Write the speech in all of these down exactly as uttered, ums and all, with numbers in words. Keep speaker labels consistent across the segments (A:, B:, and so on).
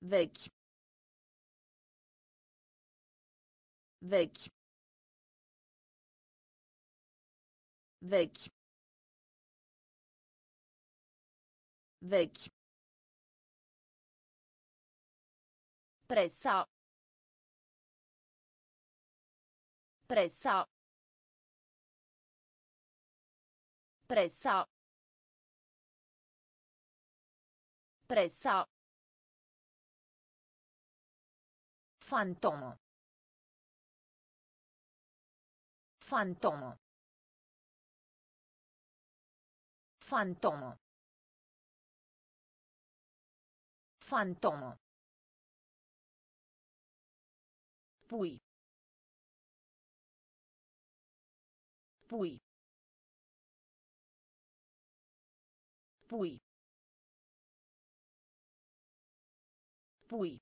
A: Vechi. Vechi. Vechi. Vechi. Pressa. Pressa. Pressa. Pressa. Fantomo. Fantomo. Fantomo. Fantomo. Pui. Pui. Pui. Pui.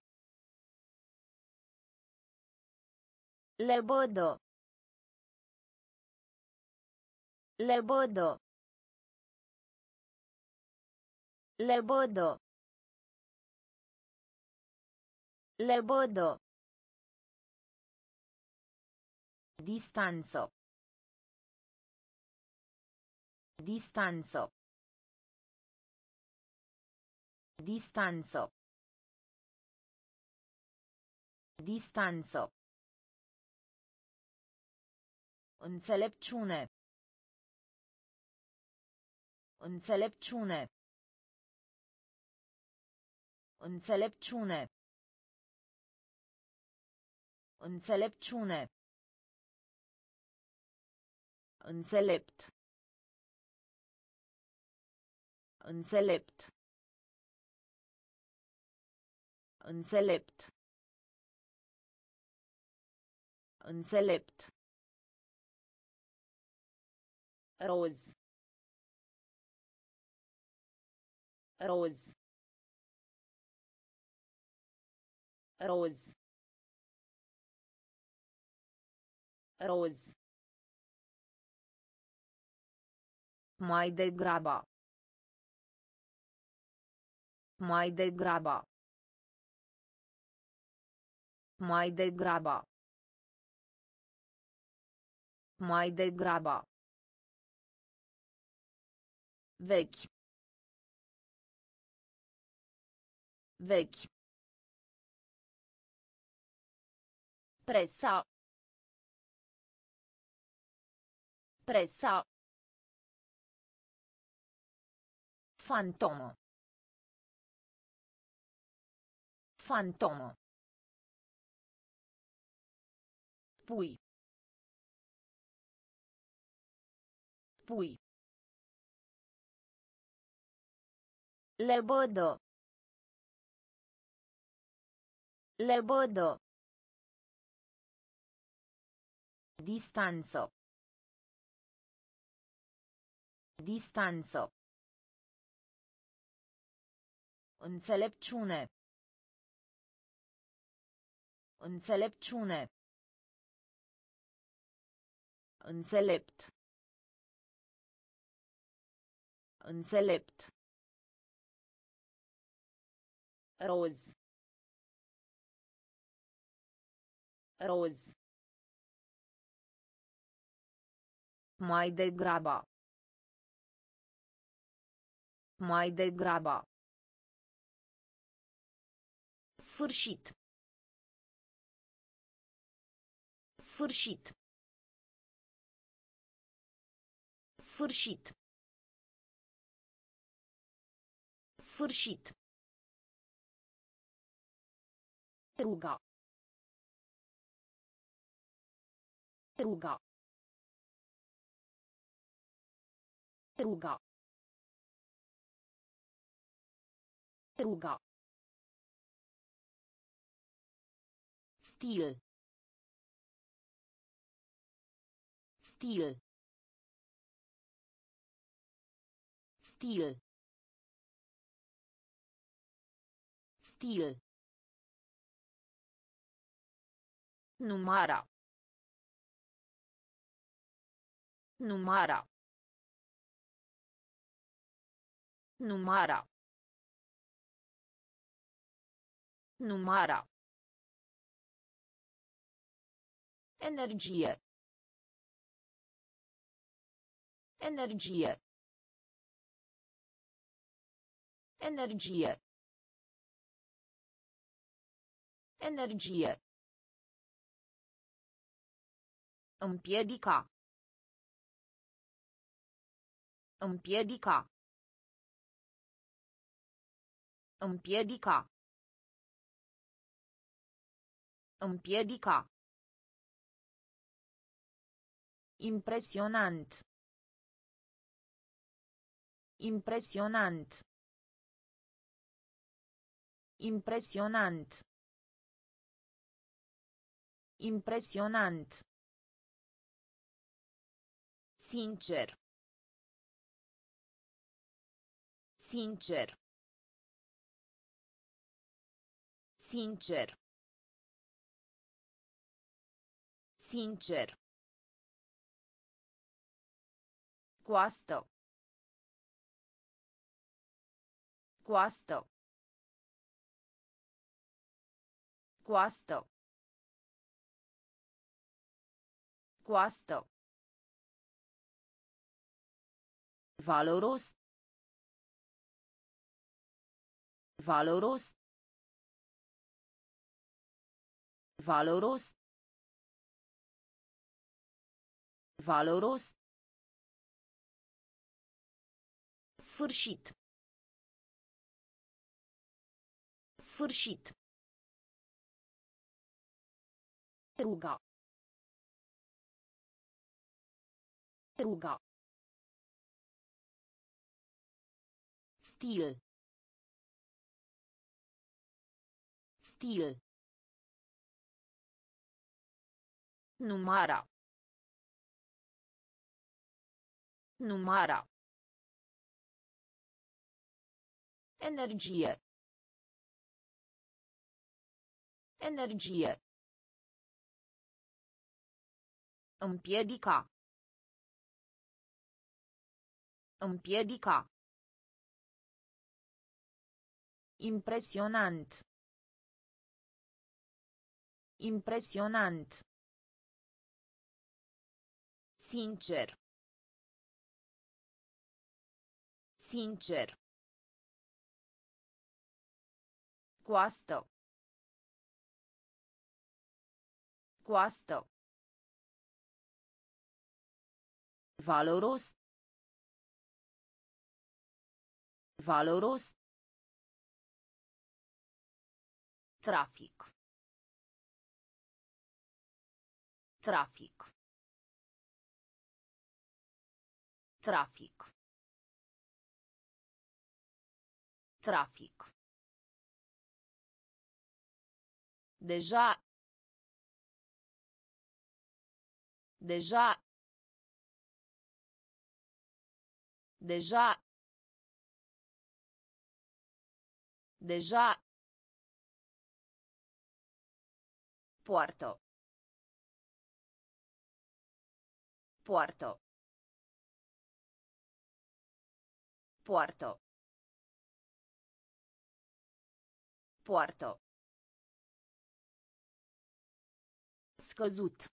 A: Lebodo. Lebodo. Lebodo. Lebodo. Distanzo. Distanzo. Distanzo. Distanzo. Înțelepciune. Înțelepciune. Înțelepciune. Înțelepciune. Înțelept. Înțelept. Înțelept. Înțelept. Roz. Roz. Roz. Roz. Mai degrabă. Mai degrabă. Mai degrabă. Mai degrabă. Vechi. Vechi. Pressa. Pressa. Fantomo. Fantomo. Pui. Pui. Lebodo. Lebodo. Distanzo. Distanzo. Înțelepciune. Înțelepciune. Înțelept. Înțelept. Roz. Roz. Mai degrabă. Mai degrabă. Sfârșit. Sfârșit. Sfârșit. Sfârșit. Ruga. Ruga. Ruga. Ruga. Stil. Stil. Stil. Stil. Numara. Numara. Numara. Numara. Energie. Energie. Energie. Energie. Împiedica. Împiedica. Împiedica. Împiedica. Impresionant. Impresionant. Impresionant. Impresionant. Sincer. Sincer. Sincer. Sincer. Coastă. Coastă. Coastă. Coastă. Valoros. Valoros. Valoros. Valoros. Sfârșit. Sfârșit. Ruga. Ruga. Stil. Stil. Numara. Numara. Energie. Energie. Împiedica. Împiedica. Impresionant. Impresionant. Sincer. Sincer. Coastă. Coastă. Valoros. Valoros. Trafic. Trafic. Trafic. Trafic. Deja. Deja. Deja. Deja. Poartă. Poartă. Poartă. Poartă. Scăzut.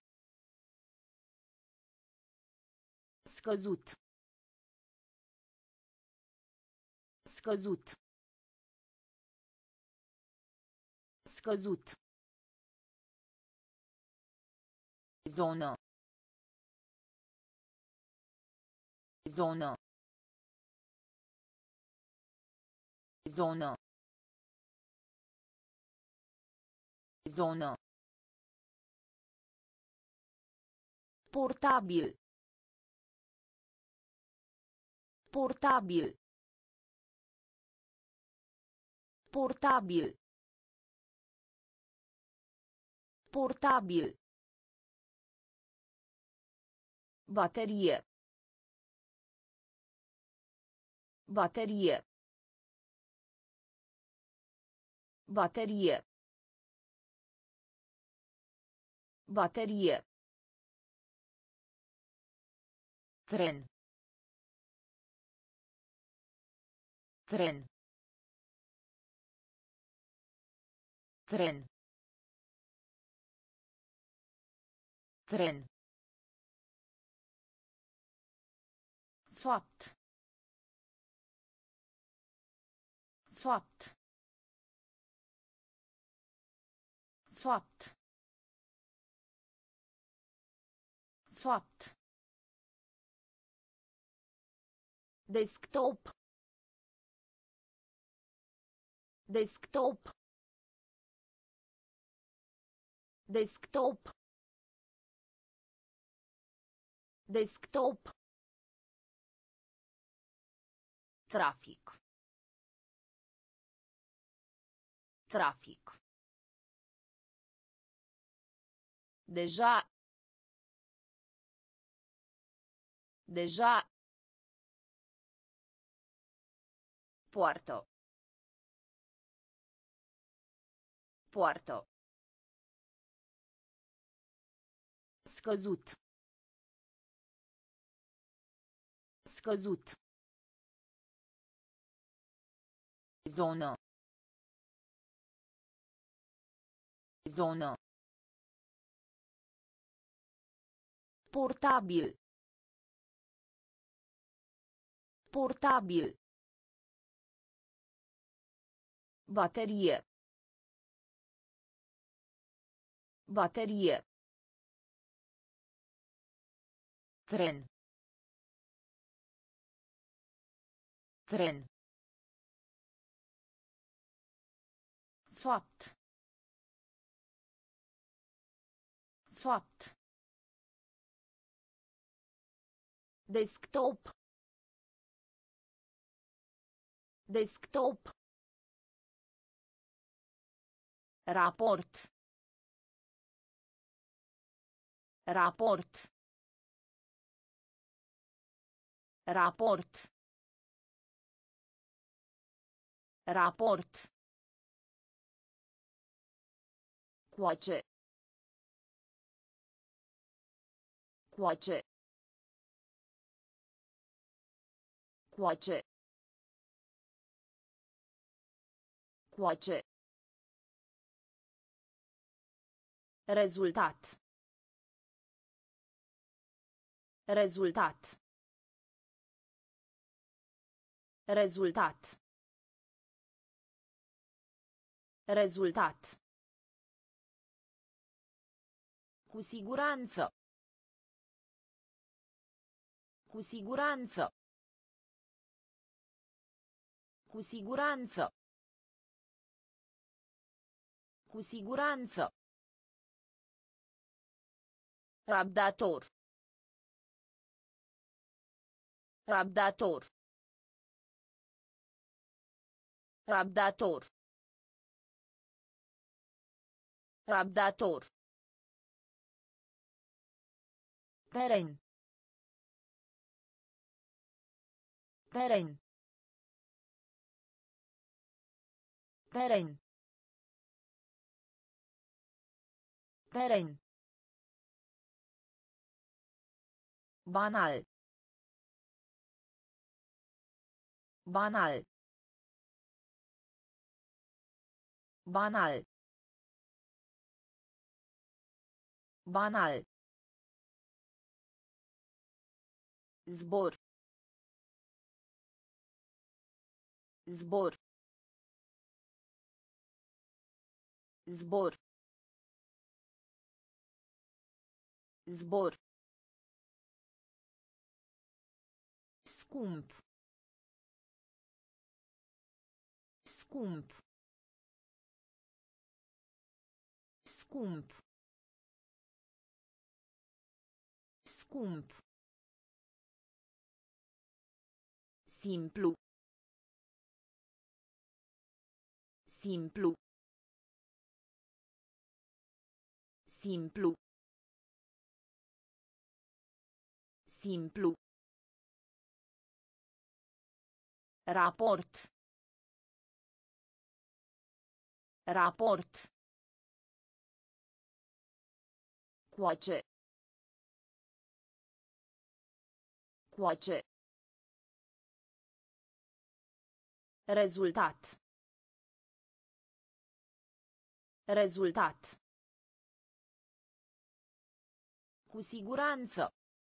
A: Scăzut. Scăzut. Scăzut. Zonă. Zonă. Zonă. Zonă. Portabil. Portabil. Portabil. Portabil. Baterie. Baterie. Baterie. Baterie. Tren. Tren. Tren. Tren. Fapt. Fapt. Fapt. Fapt. Desktop. Desktop. Desktop. Desktop. Trafic. Trafic. Deja. Deja. Poartă. Poartă. Scăzut. Scăzut. Zonă. Zonă. Portabil. Portabil. Baterie. Baterie. Tren. Tren. Fapt. Fapt. Desktop. Desktop. Raport. Raport. Raport. Raport. Coace. Coace. Coace. Coace. Rezultat. Rezultat. Rezultat. Rezultat. Cu siguranță. Cu siguranță. Cu siguranță. Cu siguranță. Rabdator. Rabdator. Rabdator. Rabdator. Teren. Teren. Teren. Teren. Banal. Banal. Banal. Banal. Zbor. Zbor. Zbor. Zbor. Scump. Scump. Scump. Scump. Simplu. Simplu. Simplu. Simplu. Raport. Raport. Coace. Coace. Rezultat. Rezultat. Cu siguranță.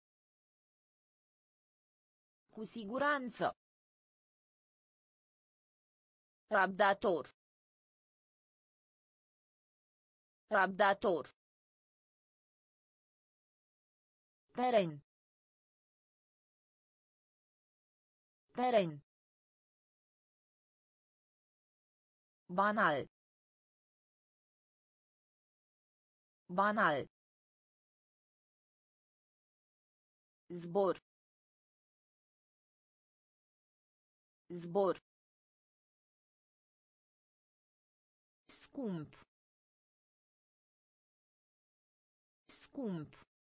A: Cu siguranță. Rabdator. Rabdator. Teren. Teren. Banal. Banal. Zbor. Zbor. Scump. Scump.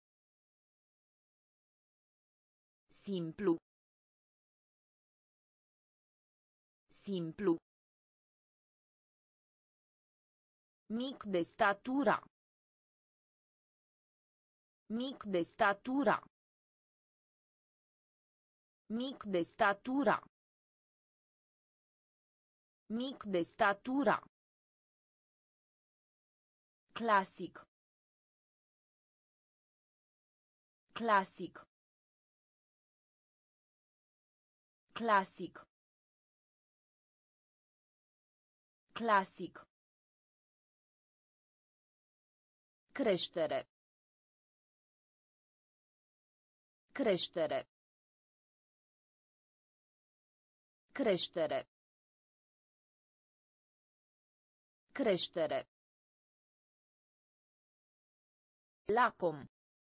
A: Simplu. Simplu. Mic de statura. Mic de statura. Mic de statura. Mic de statura. Clasic. Clasic. Clasic. Clasic. Creștere. Creștere. Creștere. Creștere. Lacom.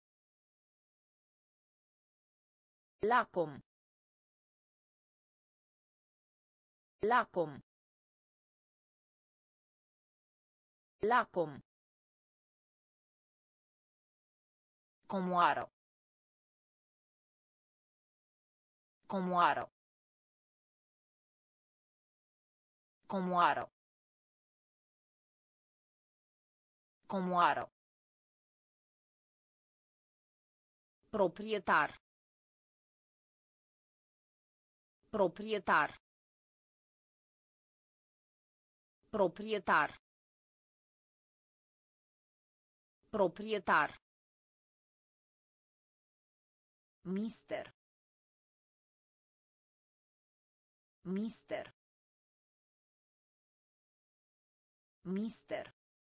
A: Lacom. Lacom. Lacom. Comoară. Comoară. Comoară. Comoară. Proprietar. Proprietar. Proprietar. Proprietar. Mister. Mister. Mister.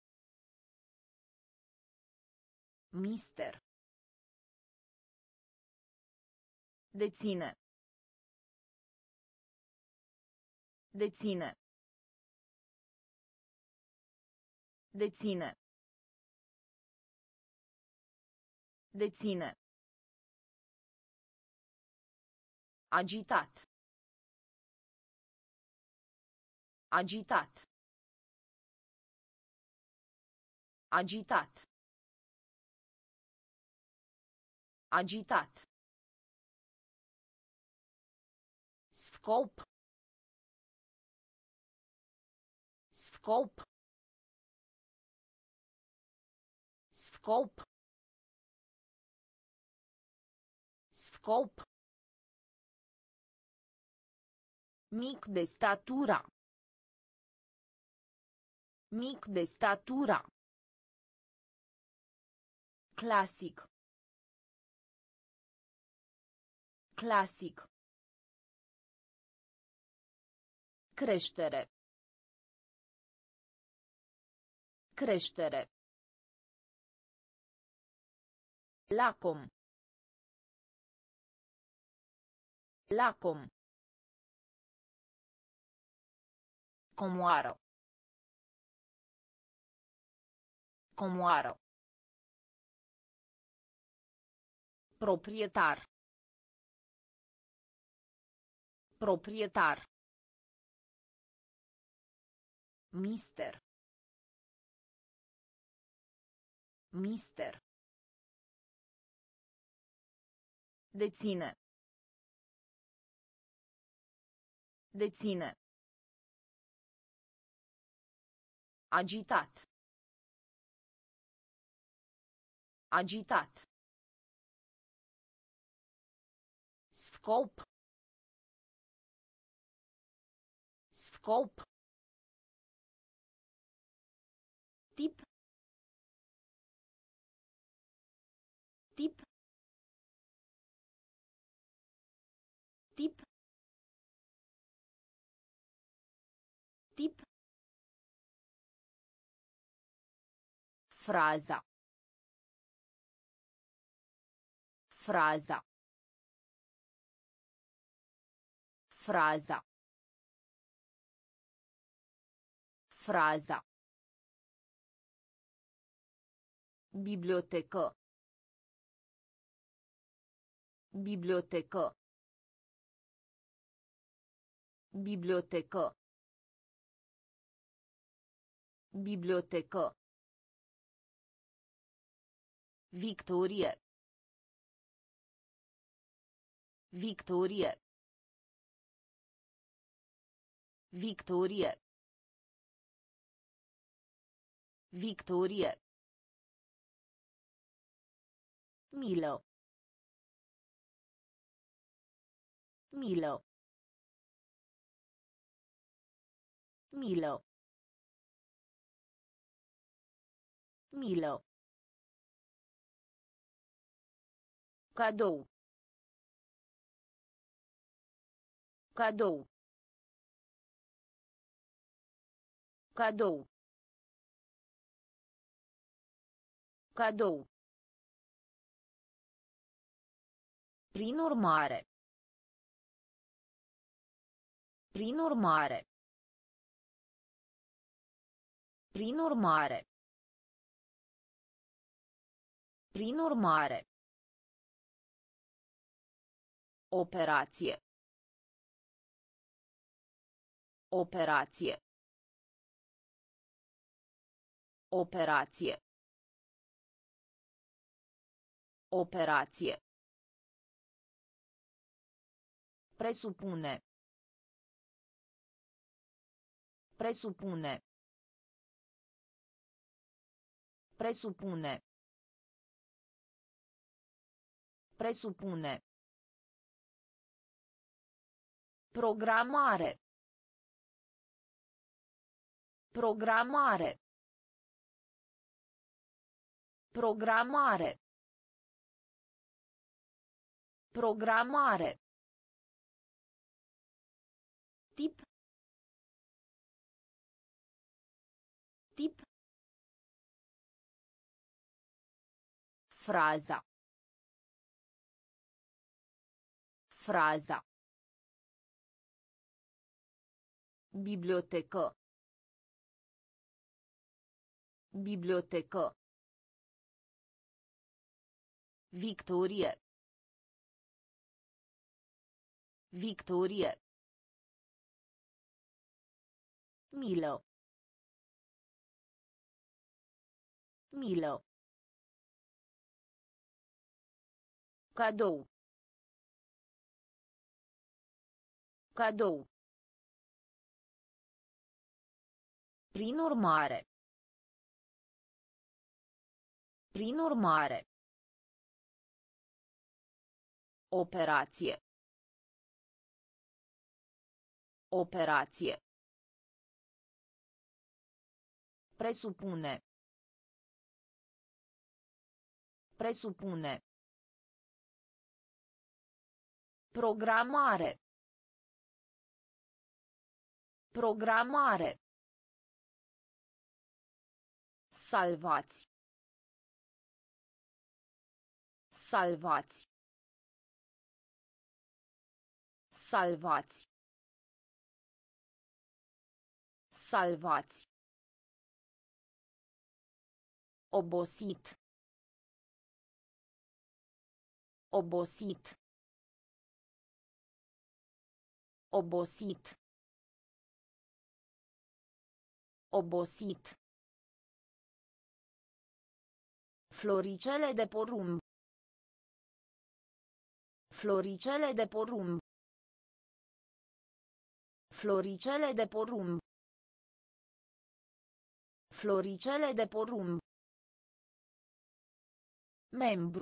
A: Mister. Deține. Deține. Deține. Deține. Agitat. Agitat. Agitat. Agitat. Scop. Scop. Scop. Scop. Mic de statura. Mic de statura. Clasic. Clasic. Creștere. Creștere. Lacom. Lacom. Comoară. Comoară. Proprietar. Proprietar. Mister. Mister. Deține. Deține. Agitat. Agitat. Scop. Scop. Tip. Tip. Tip. Tip. Fraza. Fraza. Fraza. Fraza. Bibliotecă. Bibliotecă. Bibliotecă. Bibliotecă. Victorie. Victorie. Victorie. Victorie. Milă. Milă. Milă. Milă. Cadou. Cadou. Cadou. Cadou. Prin urmare. Prin urmare. Prin urmare. Prin urmare. Operație. Operație. Operație. Operație. Presupune. Presupune. Presupune. Presupune. Programare. Programare. Programare. Programare. Tip. Tip. Fraza. Fraza. Bibliotecă. Bibliotecă. Victorie. Victorie. Milă. Milă. Cadou. Cadou. Prin urmare. Prin urmare. Operație. Operație. Presupune. Presupune. Programare. Programare. Salvați. Salvați. Salvați. Salvați. Obosit. Obosit. Obosit. Obosit. Floricele de porumb. Floricele de porumb. Floricele de porumb. Floricele de porumb. Membru.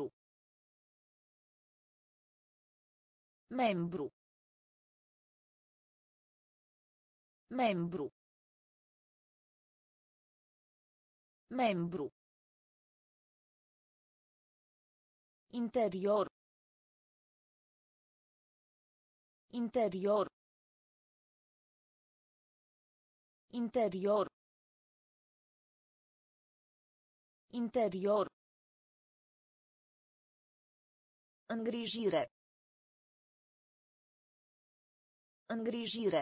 A: Membru. Membru. Membru. Interior. Interior. Interior. Interior. Îngrijire. Îngrijire.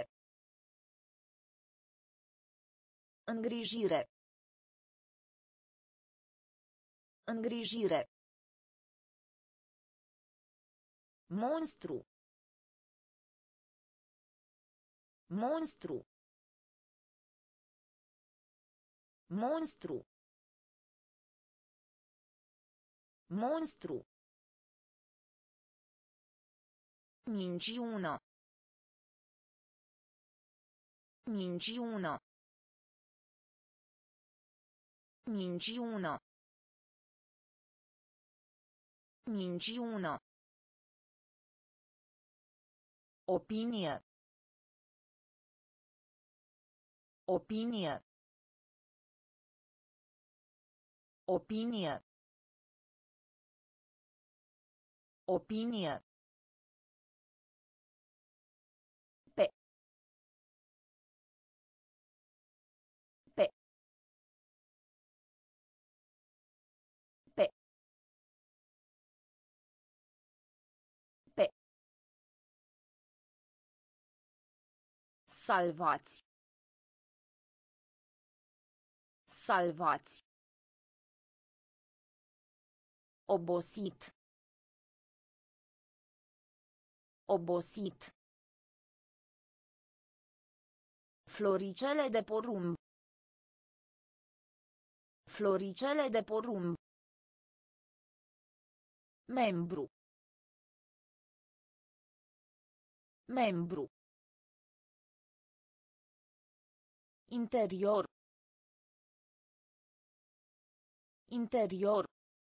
A: Îngrijire. Îngrijire. Monstru. Monstru. Monstru. Monstru. Minciună. Minciună. Minciună. Minciună. Opinie. Opinie. Opinie. Opinie. Pe. Pe. Pe. Pe. Salvați. Salvați. Obosit. Obosit. Floricele de porumb. Floricele de porumb. Membru. Membru. Interior. Interior.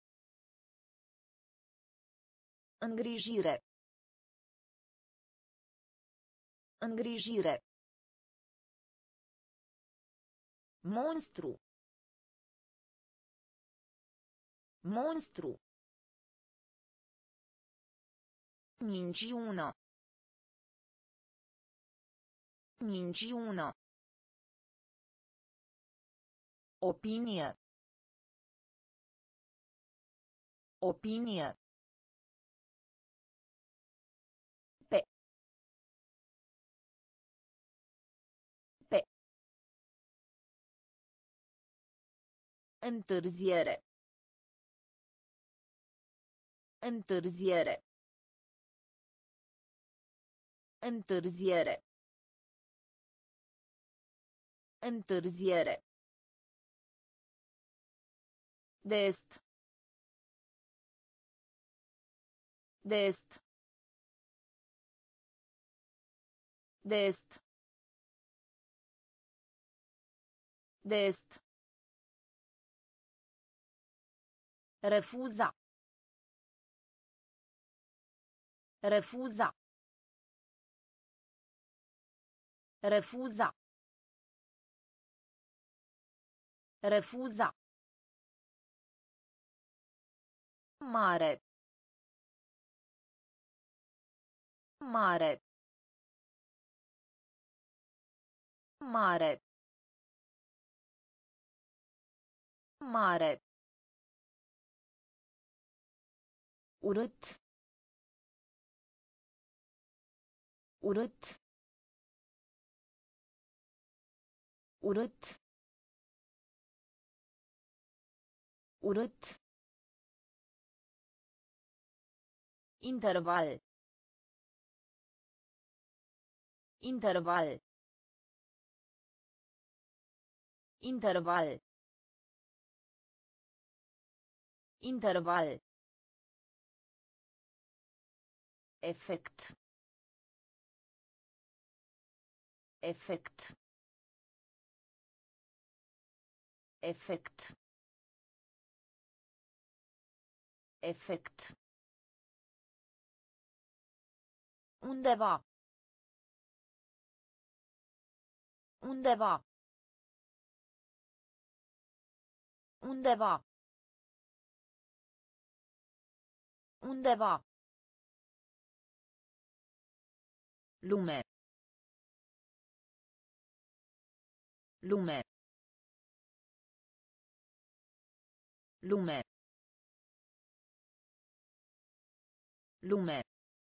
A: Îngrijire. Îngrijire. Monstru. Monstru. Minciună. Minciună. Opinie. Opinie. Pe. Pe. Întârziere. Întârziere. Întârziere. Întârziere. De est. De est. De est. De est. Refuza. Refuza. Refuza. Refuza. Mare. Mare. Mare. Mare. Urât. Urât. Urât. Urât. Interval. Interval. Interval. Interval. Efect. Efect. Efect. Efect. Undeva. Undeva. Undeva. Undeva. Lume. Lume. Lume. Lume.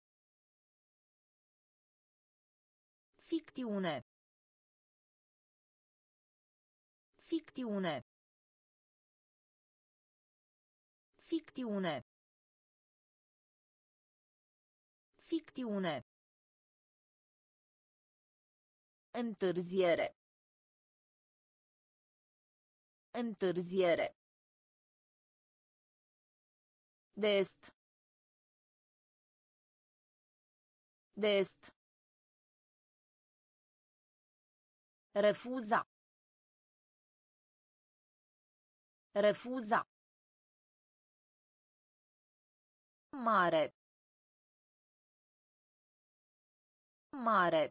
A: Ficțiune. Ficțiune. Ficțiune. Ficțiune. Întârziere. Întârziere. De est. De est. Refuza. Refuza. Mare. Mare.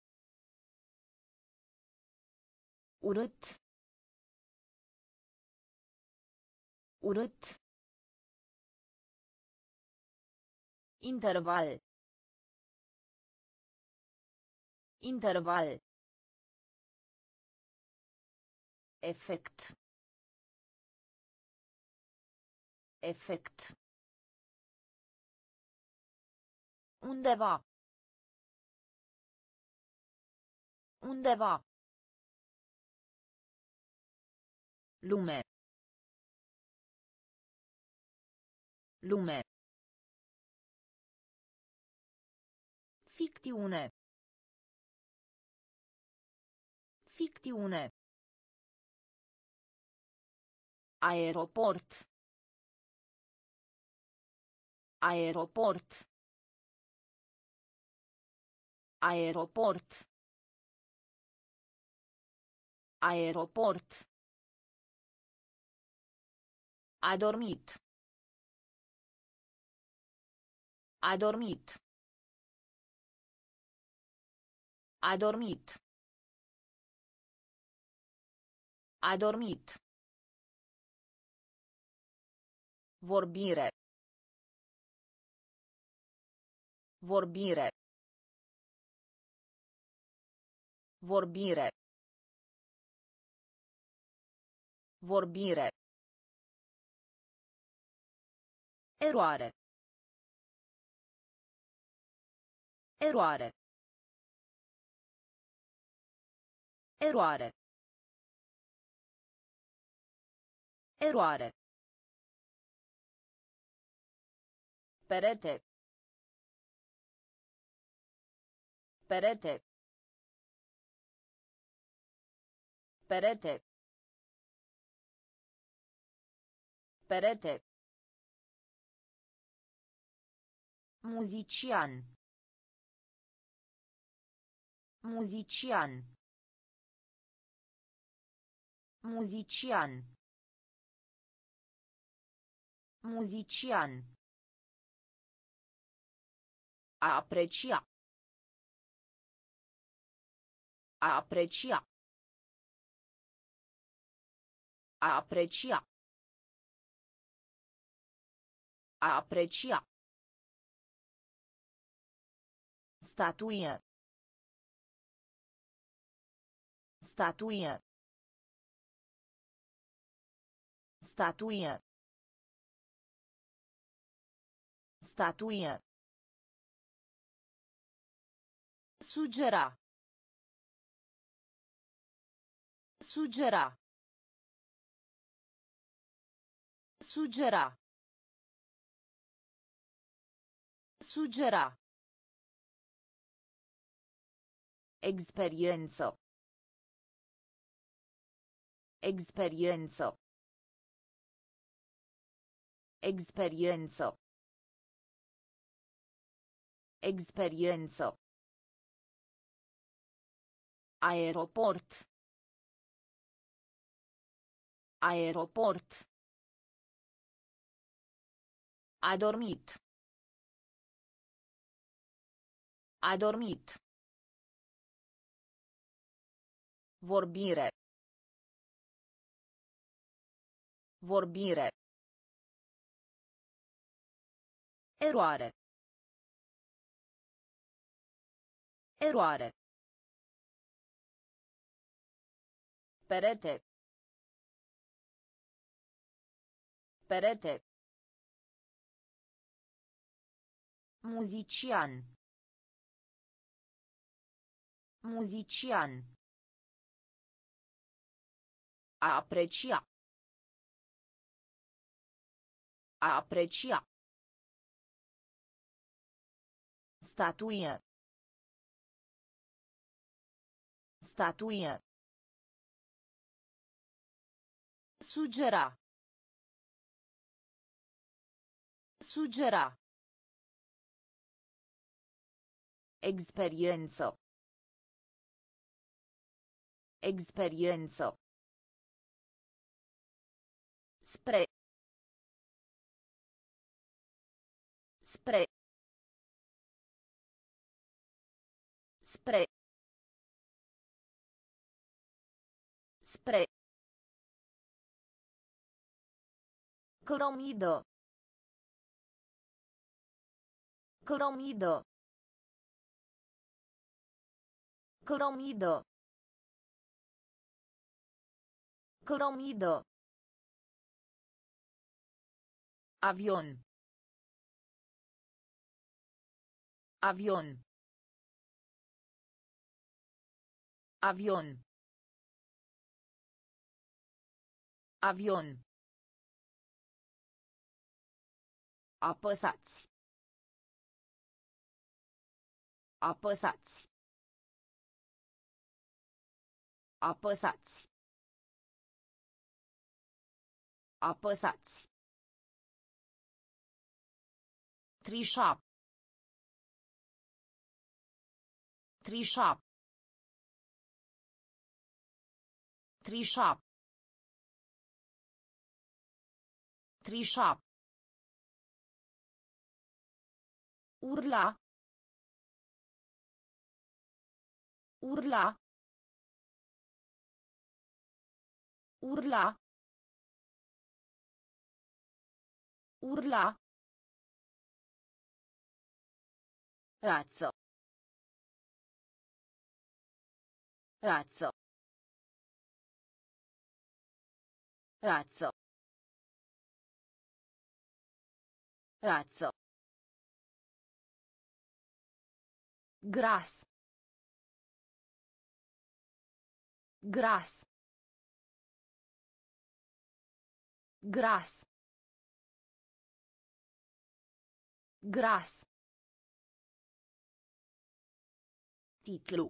A: Urât. Urât. Interval. Interval. Efect. Efect. Undeva. Undeva. Lume. Lume. Ficțiune. Ficțiune. Aeroport. Aeroport. Aeroport. Aeroport. A dormit. A dormit. A dormit. A dormit. Vorbire. Vorbire. Vorbire. Vorbire. Eroare. Eroare. Eroare. Eroare. Perete. Perete. Perete. Perete. Muzician. Muzician. Muzician. Muzician. A aprecia. A aprecia. A aprecia. A aprecia. Statuie. Statuie. Statuie. Statuie. Sugera. Sugera. Sugera. Sugera. Experiență. Experiență. Experiență. Experiență. Aeroport. Aeroport. A dormit. A dormit. Vorbire. Vorbire. Eroare. Eroare. Perete. Perete. Muzician. Muzician. A aprecia. A aprecia. Statuie. Statuie. Sugera. Sugera. Experiență. Experiență. Spre. Spre. Spre. Spre. Cromidă. Cromidă. Cromidă. Cromidă. Avion. Avion. Avion. Avion. Apăsați. Apăsați. Apăsați. Apăsați. Trișa. Trișa. Trișa. Trișa. Urla. Urla. Urla. Urla. Razzo. Razzo. Razzo. Razzo. Gras. Gras. Gras. Gras. Titlu.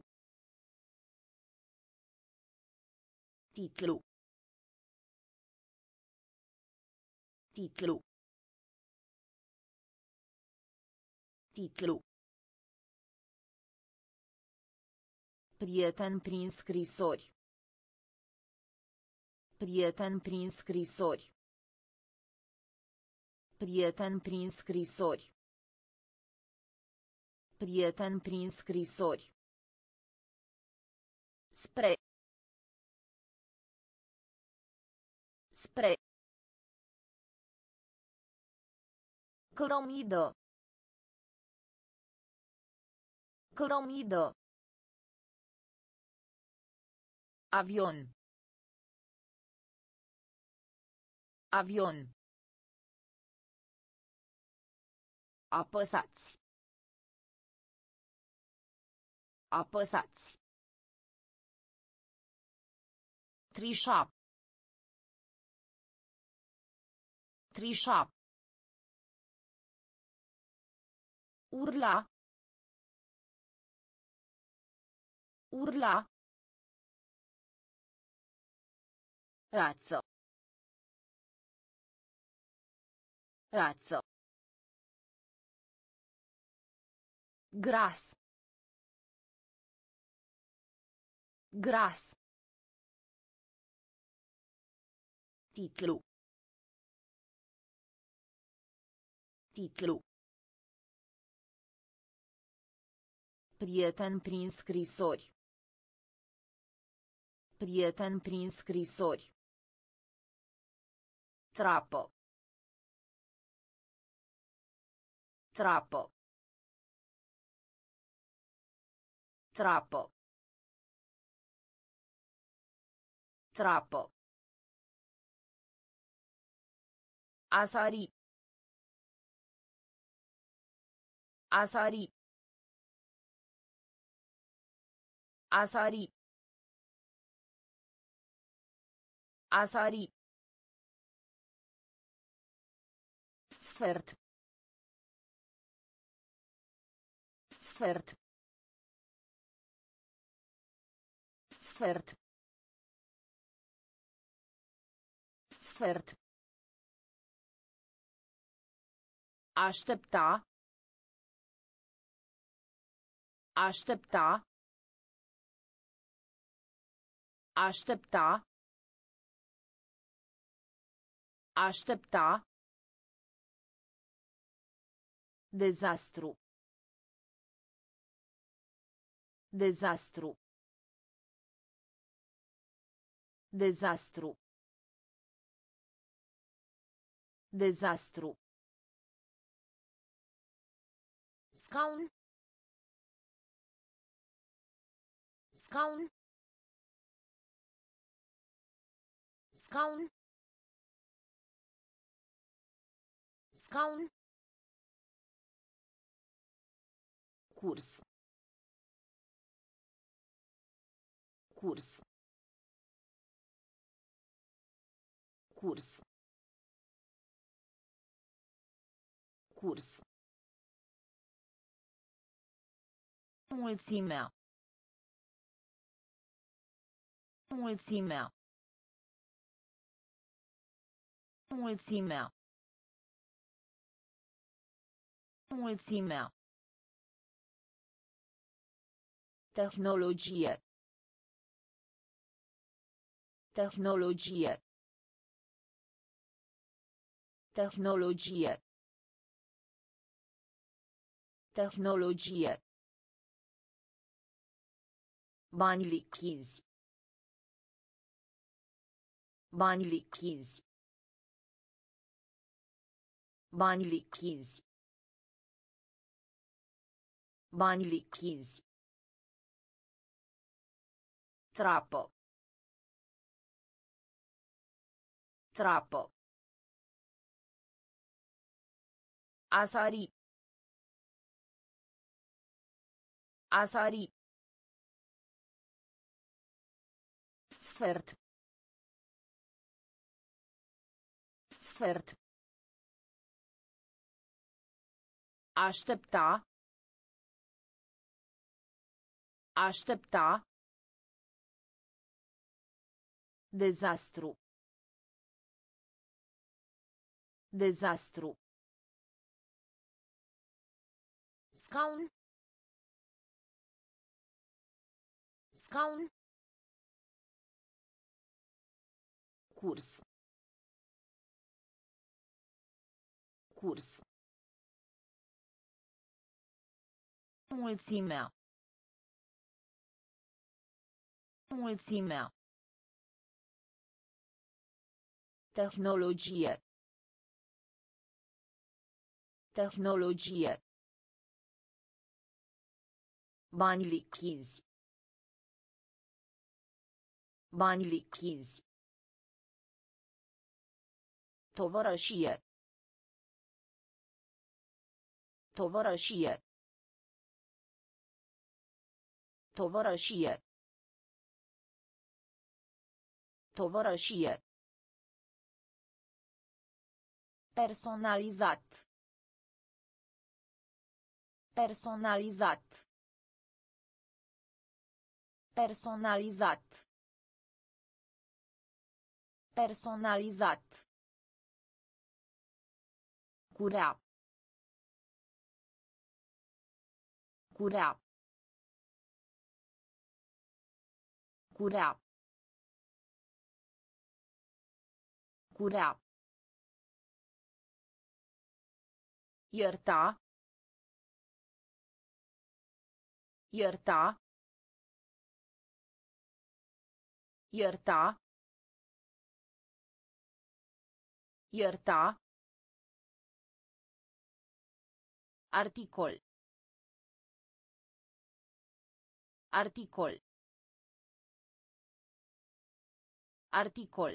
A: Titlu. Titlu. Titlu. Prieten prin scrisori. Prieten prin scrisori. Prieten prin scrisori. Prieten prin scrisori. Spre. Spre. Cromidă. Cromidă. Avion. Avion. Apăsați. Apăsați. Trișa. Trișa. Urla. Urla. Razzo. Razzo. Gras. Gras. Titlu. Titlu. Prieten prin scrisori. Prieten prin scrisori. Trapă. Trapă. Trapă. Trapă. A sari. A sari. A sari. A sari. Sfert. Sfert. Sfert. Sfert. Aștepta. Aștepta. Aștepta. Aștepta. Dezastru. Dezastru. Dezastru. Dezastru. Scaun. Scaun. Scaun. Scaun. Curs. Curs. Curs. Curs. Mulțimea. Mulțimea. Mulțimea. Mulțimea. Tehnologie. Tehnologie. Tehnologie. Tehnologie. Bani lichizi. Bani lichizi. Bani lichizi. Bani lichizi. Trapă. Trapă. A sari. A sari. Sfert. Sfert. Aștepta. Aștepta. Dezastru. Dezastru. Scaun. Scaun. Curs. Curs. Mulțimea. Mulțimea. Tehnologie. Tehnologie. Bani lichizi. Bani lichizi. Tovărășie. Tovărășie. Tovărășie. Tovărășie. Personalizat. Personalizat. Personalizat. Personalizat. Curea. Curea. Curea. Curea. Ierta. Ierta. Ierta. Ierta. Articol. Articol. Articol.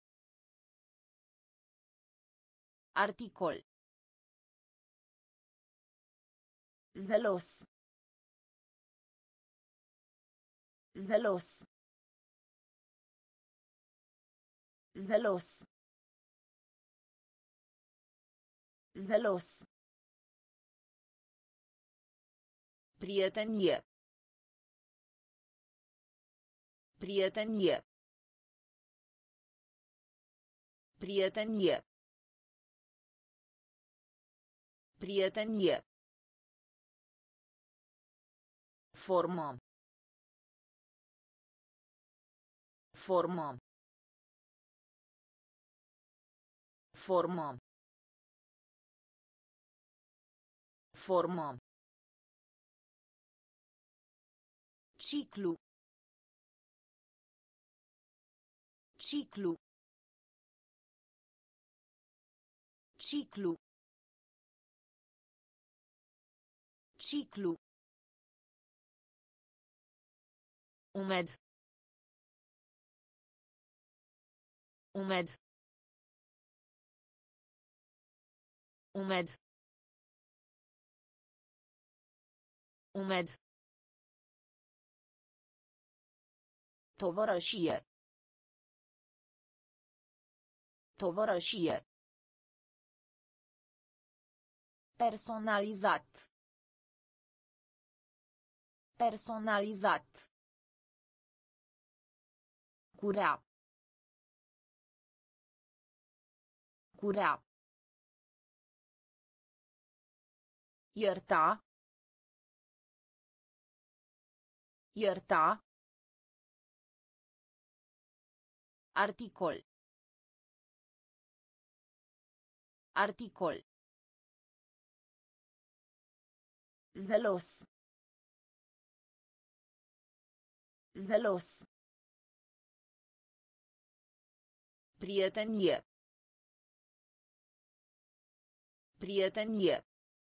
A: Articol. Zelos. Zelos. Zelos. Zelos. Prietenie. Prietenie. Prietenie. Prietenie. Formă. Formă. Formă. Formă. Ciclu. Ciclu. Ciclu. Ciclu. Umed. Umed. Umed. Umed. Tovărășie. Tovărășie. Personalizat. Personalizat. Curea. Curea. Ierta. Ierta. Articol. Articol. Zelos. Zelos. Prietenie. Prietenie.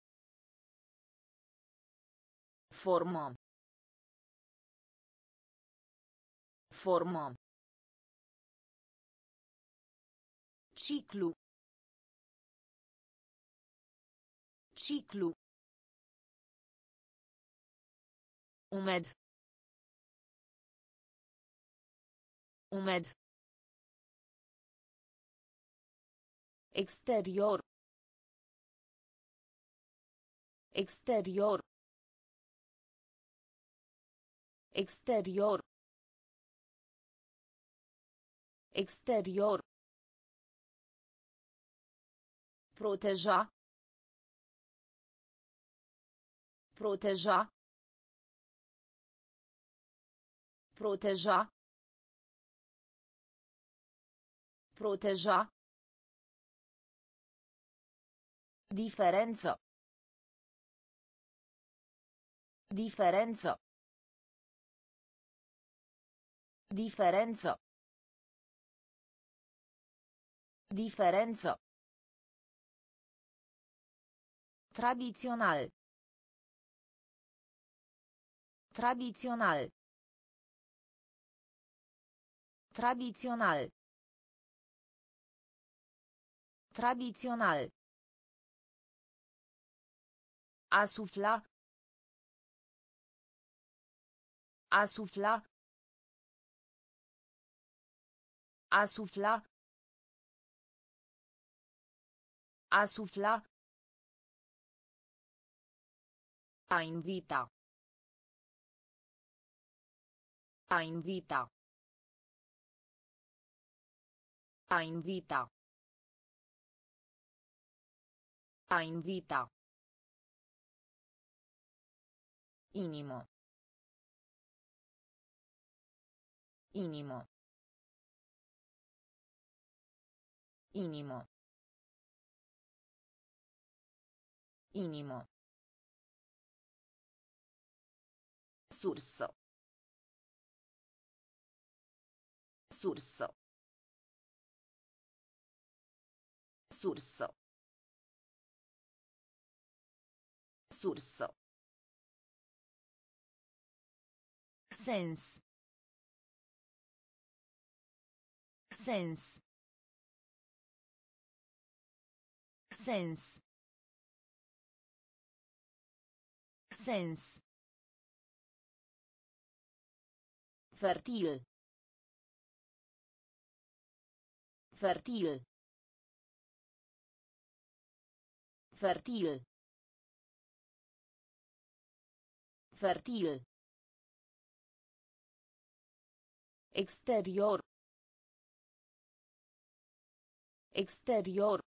A: Formă. Formă. Ciclu. Ciclu. Umed. Umed. Exterior. Exterior. Exterior. Exterior. Proteja. Proteja. Proteja. Proteja. Diferență. Diferență. Diferență. Diferență. Tradițional. Tradițional. Tradițional. Tradițional. A sufla. A sufla. A sufla. A sufla. A invita. A invita. A invita. A invita. Inimă. Inimă. Inimă. Inimă. Sursă. Sursă. Sursă. Sursă. Sens. Sens. Sens. Sens. Fertil. Fertil. Fertil. Fertil. Exterior. Exterior.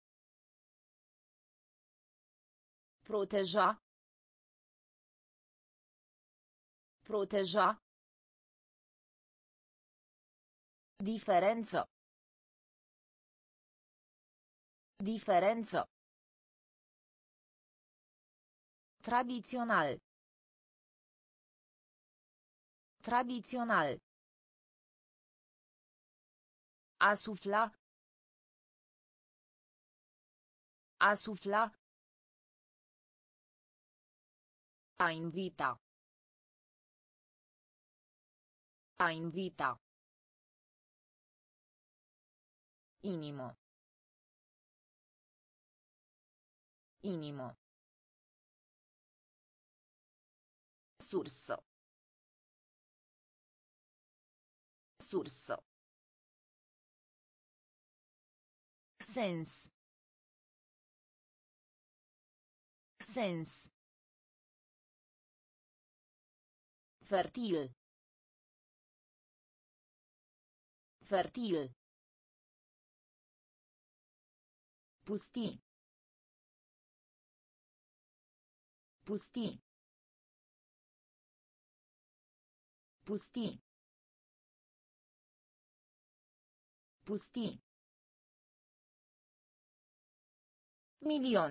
A: Proteja. Proteja. Diferență. Diferență. Tradițional. Tradițional. A sufla. A sufla. A invita. A invita. Inimă. Inimă. Sursă. Sursă. Sens. Sens. Fertil. Fertil. Pustii. Pustii. Pustii. Pustii. Milion.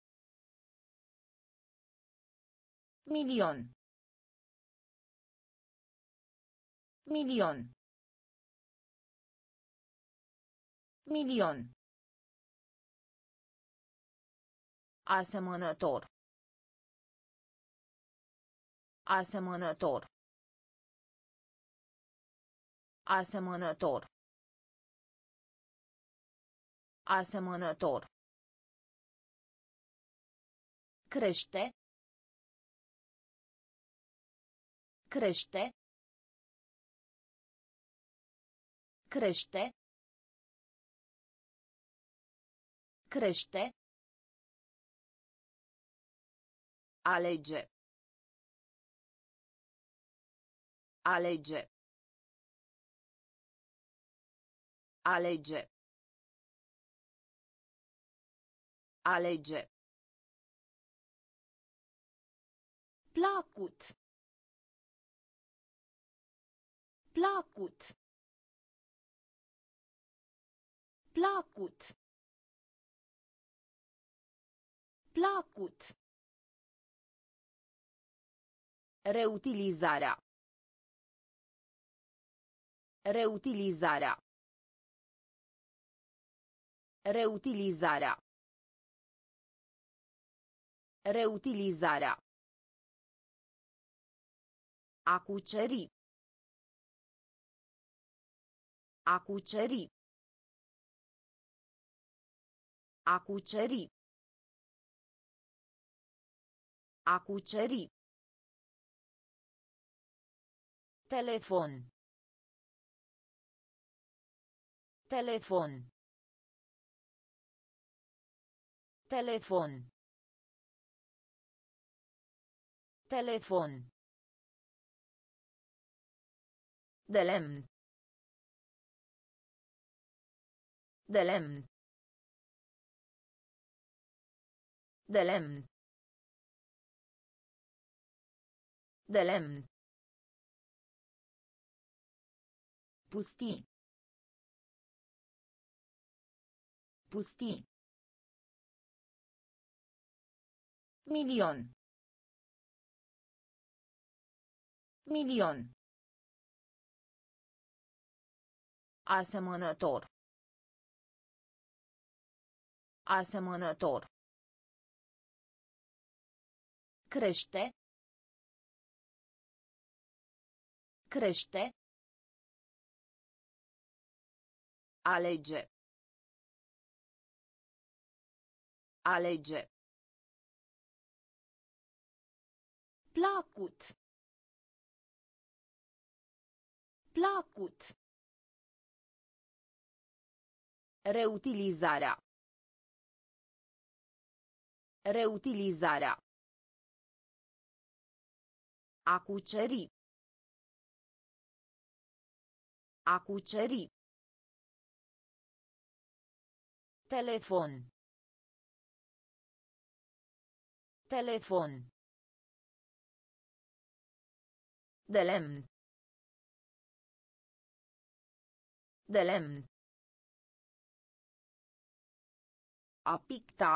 A: Milion. Milion. Milion. Asemănător. Asemănător. Asemănător. Asemănător. Crește. Crește. Crește. Crește. Alege. Alege. Alege. Alege. Placut. Placut. Placut. Placut. Reutilizarea. Reutilizarea. Reutilizarea. Reutilizarea. A cuceri. A cuceri. A cuceri. A cuceri. Telefon. Telefon. Telefon. Telefon. De lemn. De lemn. De lemn. De lemn. Pustii. Pustii. Milion. Milion. Asemănător. Asemănător. Crește. Crește. Alege. Alege. Placut. Placut. Reutilizarea. Reutilizarea. A cuceri. A cuceri. Telefon. Telefon. De lemn. De lemn. A picta.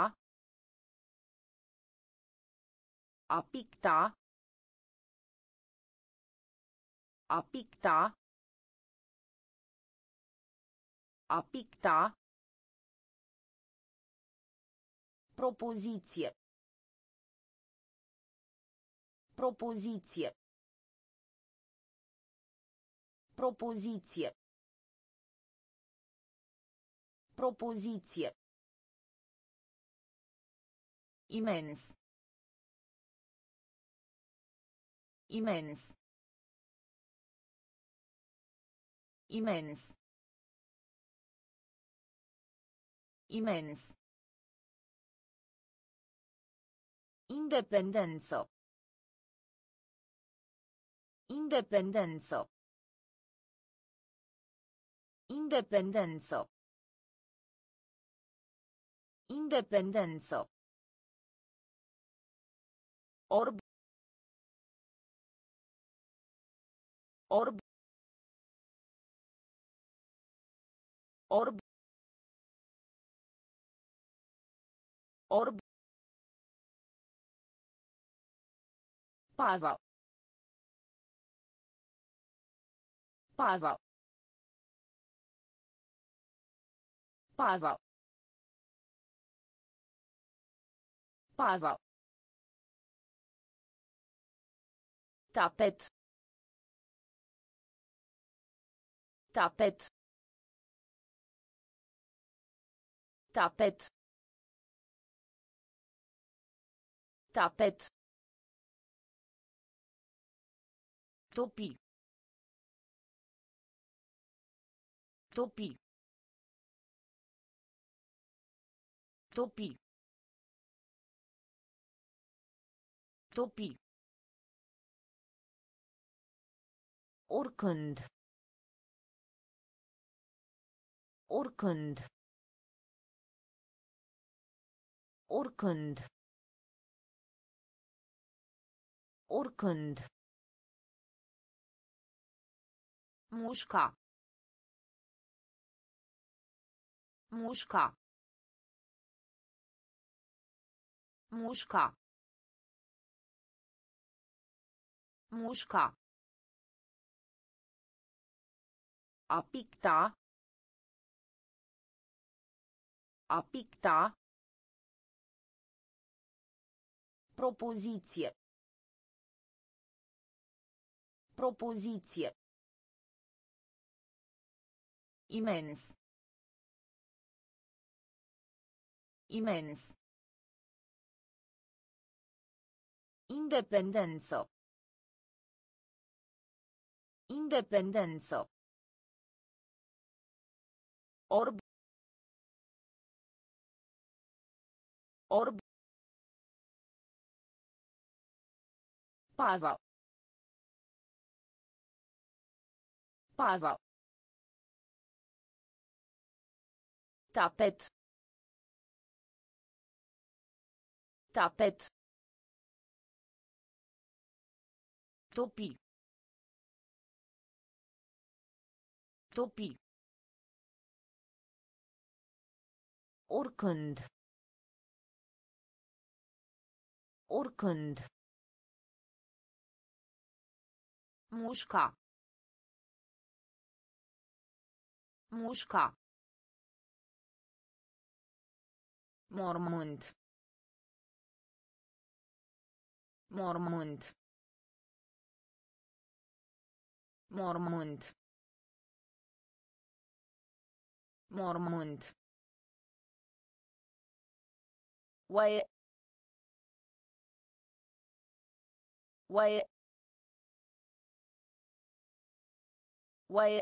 A: A picta. A picta. A picta. Propoziție. Propoziție. Propoziție. Propoziție. Imens. Imens. Imens. Imens. Independență. Independență. Independență. Independență. Orb. Orb. Orb. Orb. Pava. Pava. Pava. Pava. Tapet. Tapet. Tapet. Tapet. Topi. Topi. Topi. Topi. Oricând. Oricând. Oricând. Oricând. Mușca. Mușca. Mușca. Mușca. A picta. A picta. Propoziție. Propoziție. Imens. Imens. Independență. Independență. Orb. Orb. Pava. Pava. Tapet. Tapet. Topi. Topi. Oricând. Oricând. Mușca. Mușca. Mormânt. Mormânt. Mormânt. Mormânt. Oaie. Oaie. Oaie.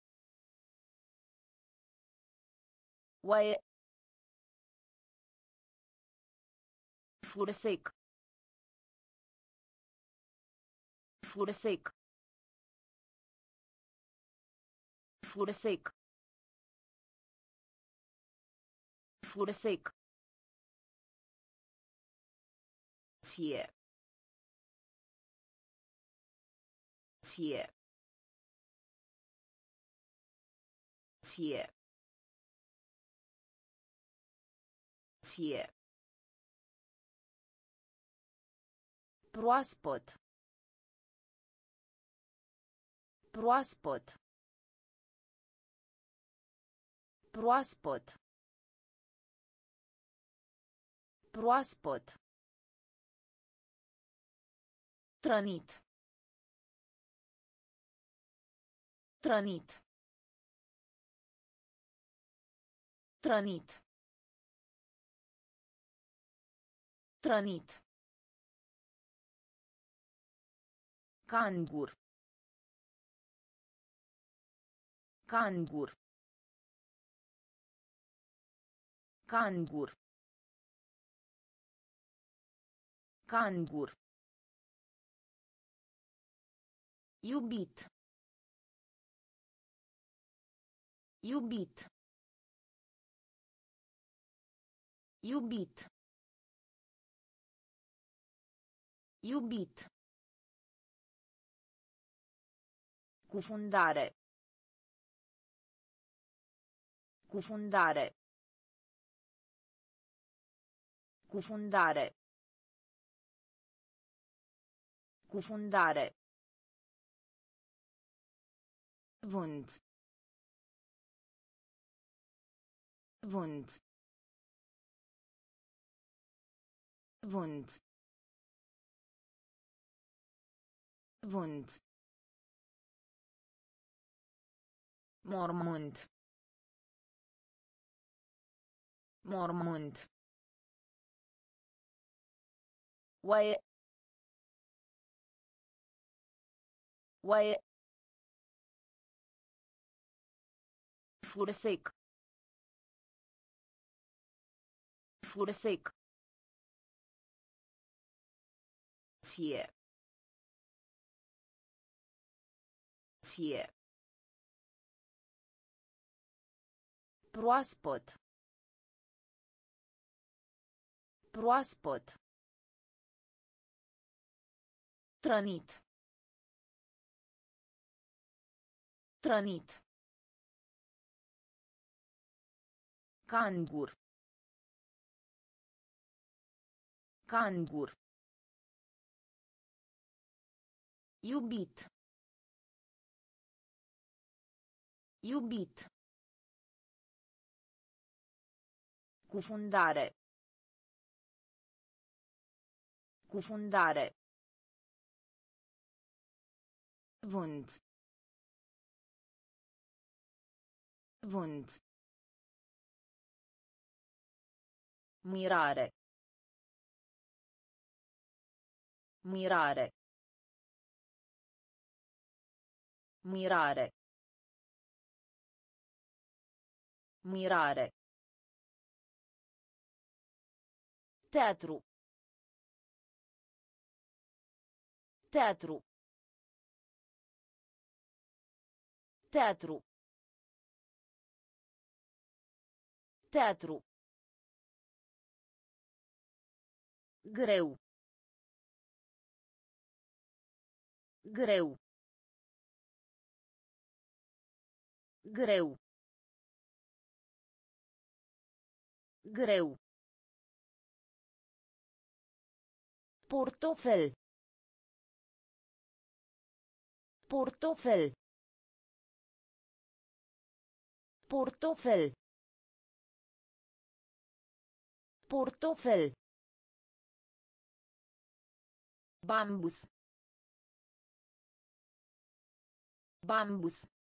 A: Oaie. Fur sec. Fur sec. Fur sec. Fur sec. Fie. Fie. Fie. Fie. Proaspăt. Proaspăt. Proaspăt. Proaspăt. Trănit. Trănit. Trănit. Trănit. Cangur. Cangur. Cangur. Cangur. Iubit. Iubit. Iubit. Iubit. Cufundare. Cufundare. Cufundare. Cufundare. Vânt. Vânt. Vânt. Vânt. Mormânt. Mormânt. Oaie. Oaie. Fur sec. Fur sec. Fie. Fie. Proaspăt. Proaspăt. Trănit. Trănit. Cangur. Cangur. Iubit. Iubit. Cufundare. Cufundare. Vânt. Vânt. Mirare. Mirare. Mirare. Mirare. Teatru. Teatru. Teatru. Teatru. Greu. Greu. Greu. Greu. Portofel. Portofel. Portofel. Portofel. Bambus. Bambus.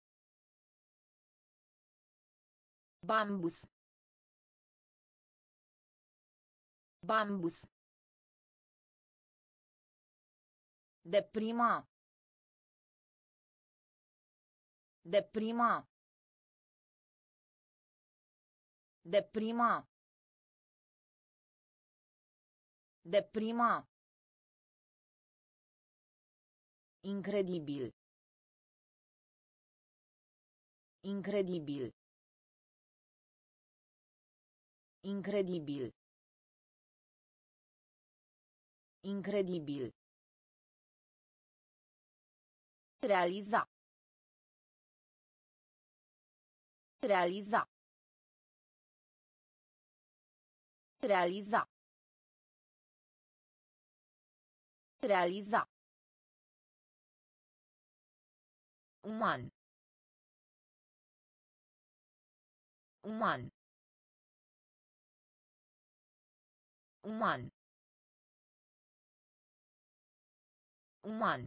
A: Bambus. Bambus. Deprima. Deprima. Deprima. Deprima. Incredibil. Incredibil. Incredibil. Incredibil. Realiza. Realiza. Realiza. Realiza. Uman. Uman. Uman. Uman.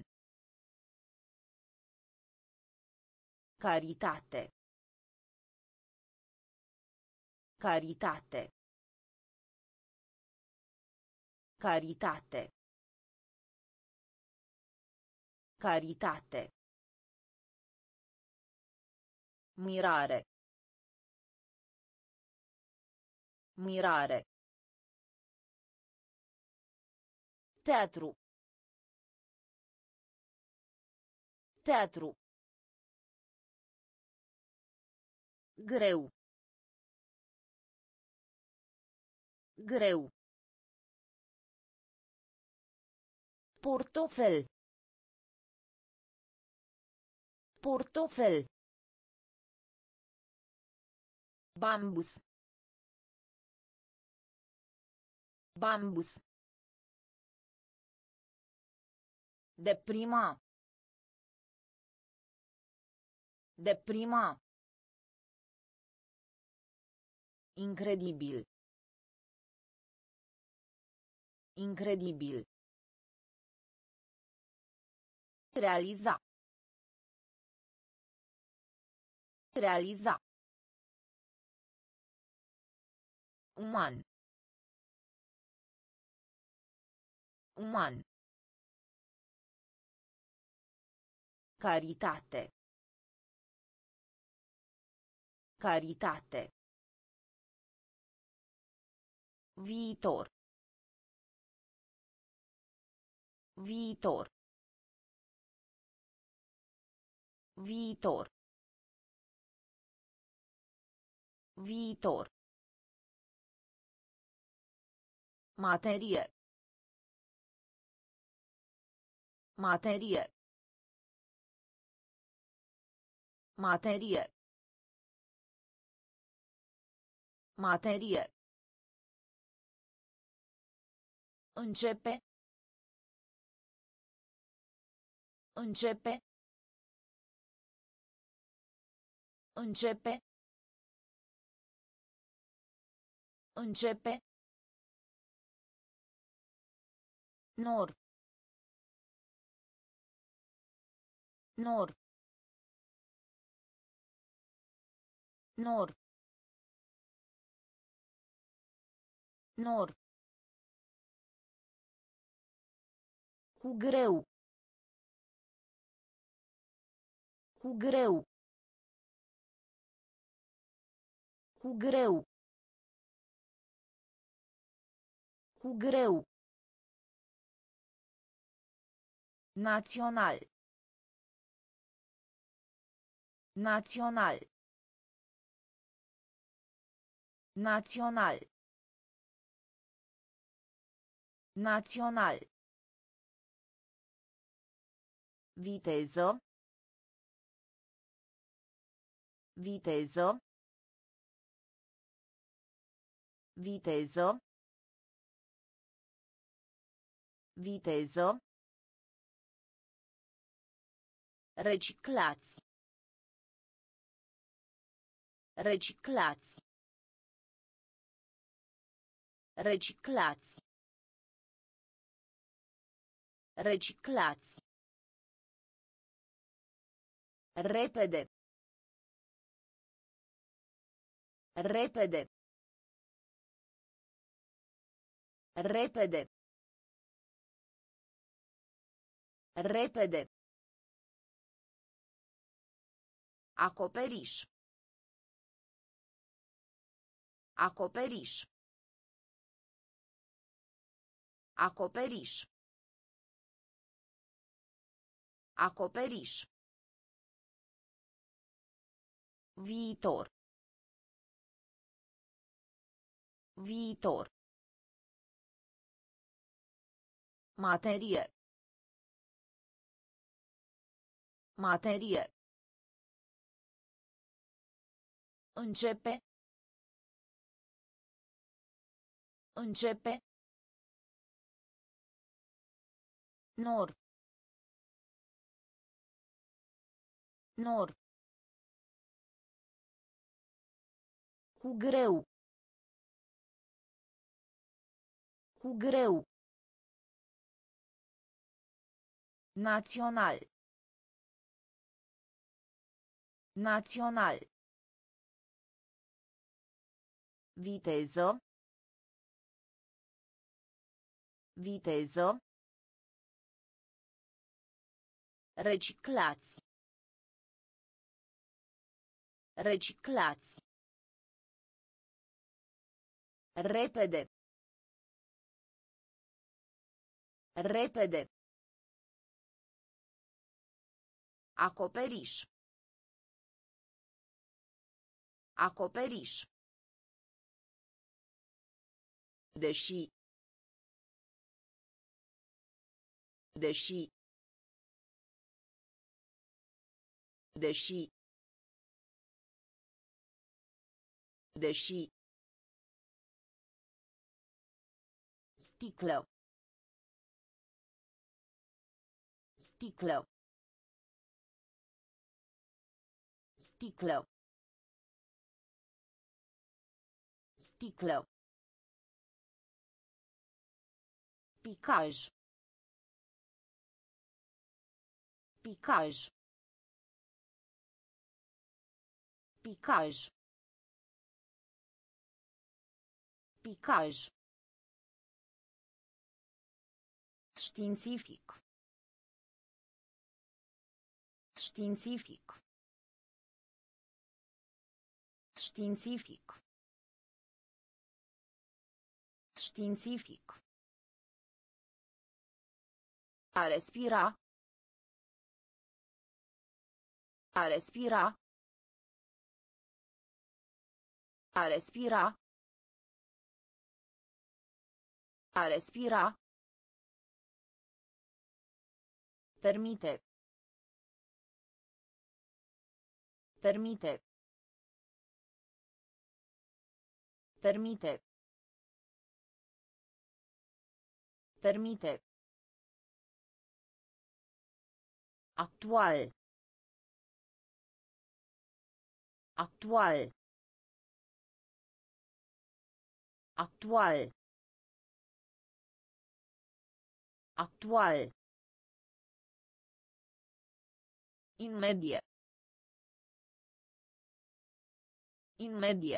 A: Caritate. Caritate. Caritate. Caritate. Mirare. Mirare. Teatru. Teatru. Greu. Greu. Portofel. Portofel. Bambus. Bambus. Deprima. Deprima. Incredibil. Incredibil. Realiza. Realiza. Uman. Uman. Caritate. Caritate. Viitor. Viitor. Viitor. Viitor. Materie. Materie. Materie. Materie. Începe. Începe. Începe. Începe. Nor. Nor. Nor. Nor. Cu greu. Cu greu. Cu greu. Cu greu. Național. Național. Național. Național. Viteză. Viteză. Viteză. Viteză. Reciclați. Reciclați. Reciclați. Reciclați. Repede. Repede. Repede. Repede. Acoperiș. Acoperiș. Acoperiș. Acoperiș. Viitor. Viitor. Materie. Materie. Începe. Începe. Nor. Nor. Cu greu. Cu greu. Național. Național. Viteză. Viteză. Reciclați. Reciclați. Repede. Repede. Acoperiș. Acoperiș. Deși. Deși. Deși. Deși. Sticlă. Sticlă. Sticlă. Sticlă. Picaj. Picaj. Picaj. Picaj. Științific. Științific. Științific. Științific. A respira. A respira. A respira. A respira. Permite. Permite. Permite. Permite. Actual. Actual. Actual. Actual. Inmedie. Inmedie.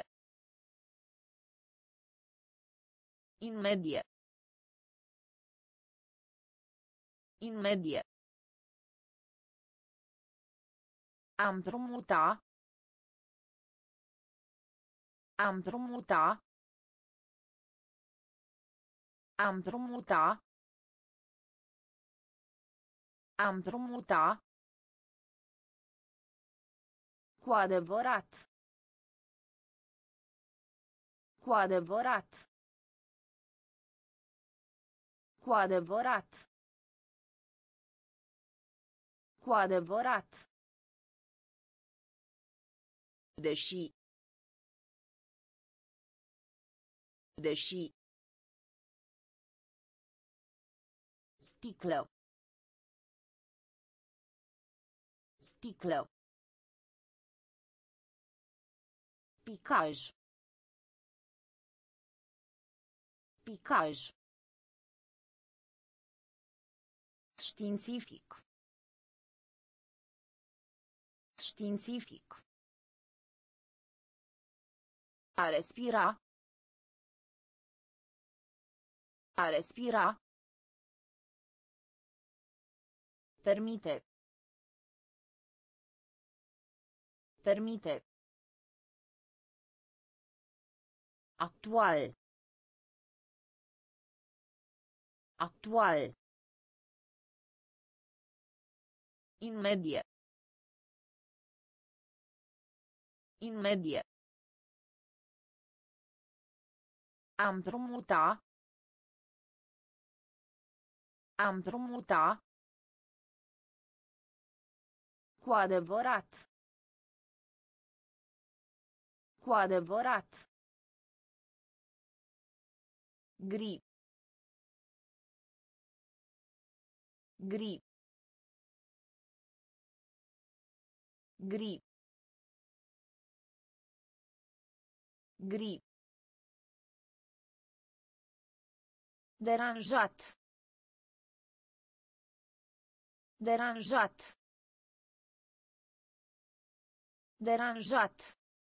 A: Inmedie. Inmedie. A împrumuta. A împrumuta. A împrumuta. A împrumuta. Cu adevărat. Cu adevărat. Cu adevărat. Cu adevărat. Deși. Deși. Sticlă. Sticlă. Picaj. Picaj. Științific. Științific. A respira. A respira. Permite. Permite. Actual. Actual. Imedie. Imedie. A împrumuta. A împrumuta. Cu adevărat. Cu adevărat. Gri. Gri. Gri. Gri. Deranjat. Deranjat. Deranjat.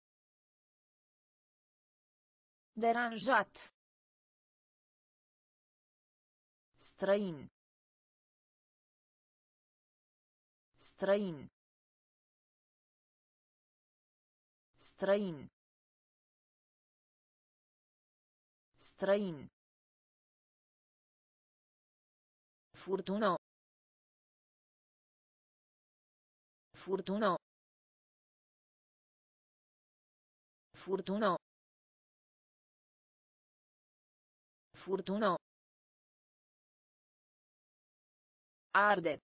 A: Deranjat. Străin. Străin. Străin. Străin. Furtună. Furtună. Furtună. Furtună. Arde.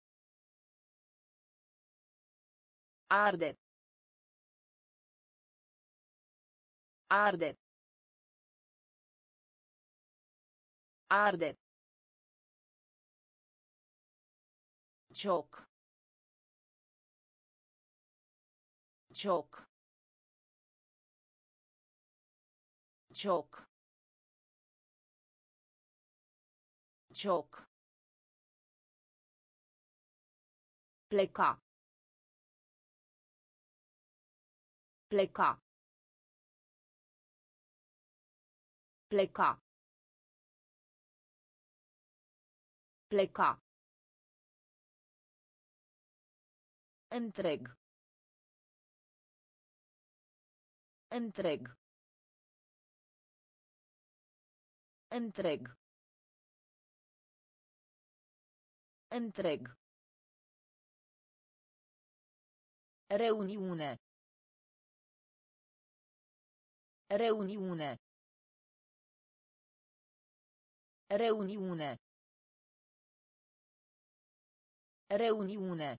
A: Arde. Arde. Arde. Cioc. Cioc. Cioc. Cioc. Pleca. Pleca. Pleca. Pleca. Întreg. Întreg. Întreg. Întreg. Reuniune. Reuniune. Reuniune. Reuniune.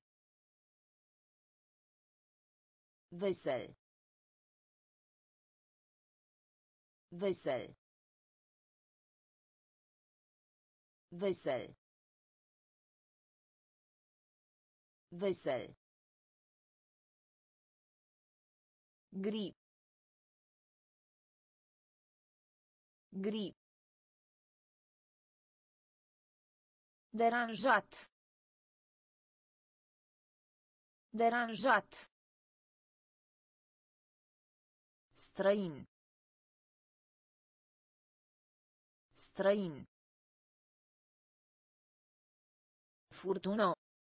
A: Vesel. Vesel. Vesel. Vesel. Gri. Gri. Deranjat. Deranjat. Străin. Străin. Furtună.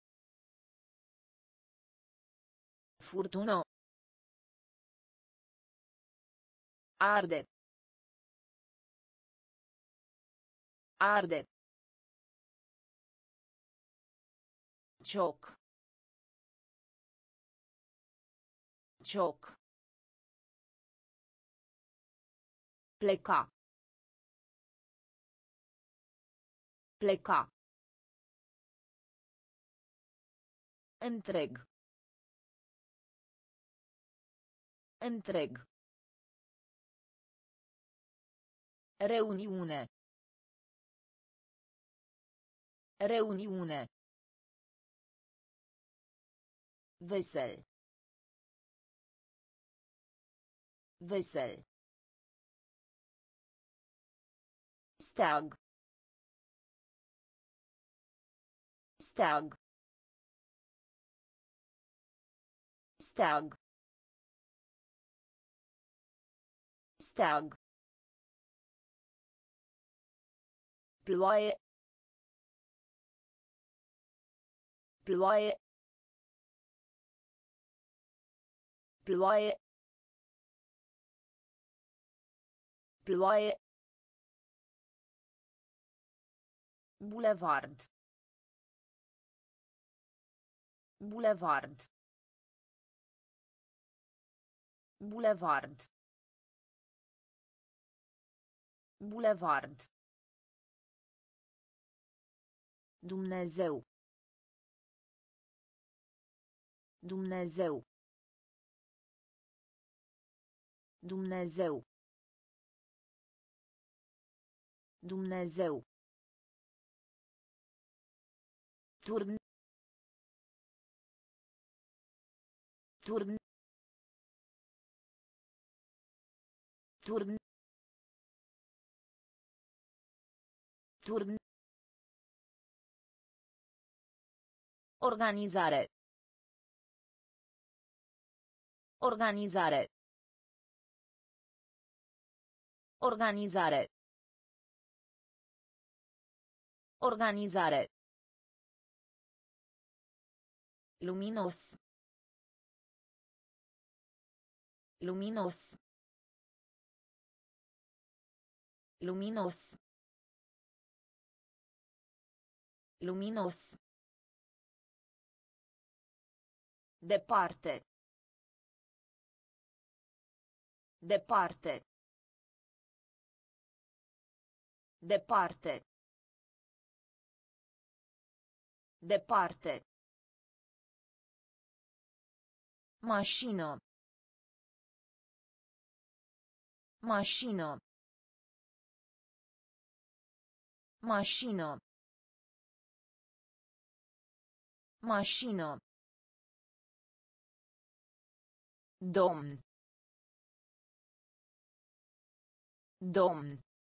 A: Furtună. Arde. Arde. Cioc. Cioc. Pleca. Pleca. Întreg. Întreg. Reuniune. Reuniune. Vesel. Vesel. Steag. Steag. Steag. Steag. Ploaie. Ploaie. Ploaie. Ploaie. Bulevard. Bulevard. Bulevard. Bulevard. Dumnezeu. Dumnezeu. Dumnezeu. Dumnezeu. Turn. Turn. Turn. Turn. Organizare. Organizare. Organizare. Organizare. Luminos. Luminos. Luminos. Luminos. Departe. Departe. Departe. Departe. Mașină. Mașină. Mașină. Mașină. Domn. Domn.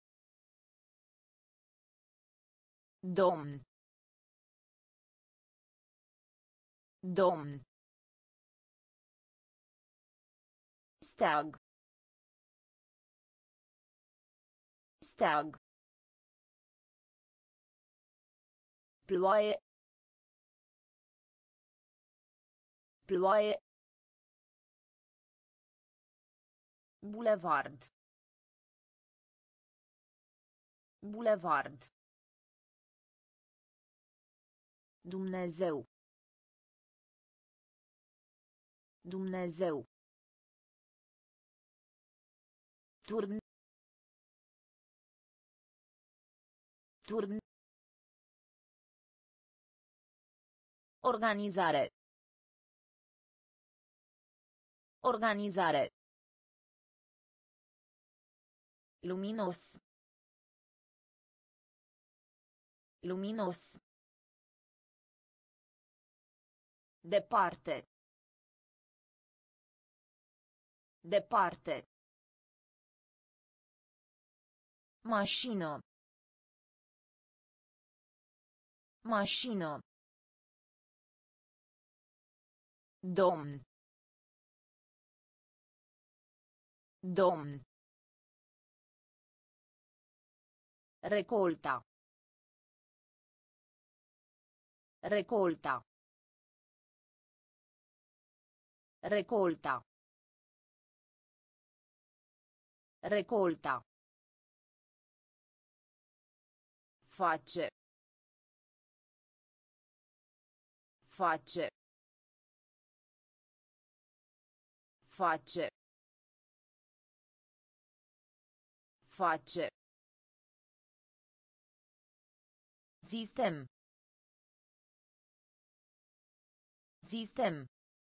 A: Domn. Domn. Steag. Steag. Ploaie. Ploaie. Bulevard. Bulevard. Dumnezeu. Dumnezeu. Turn. Turn. Organizare. Organizare. Luminos. Luminos. Departe. Departe. Mașină. Mașină. Domn. Domn. Recolta. Recolta. Recolta. Recolta. Face. Face. Face. Face. Sistem. Sistem.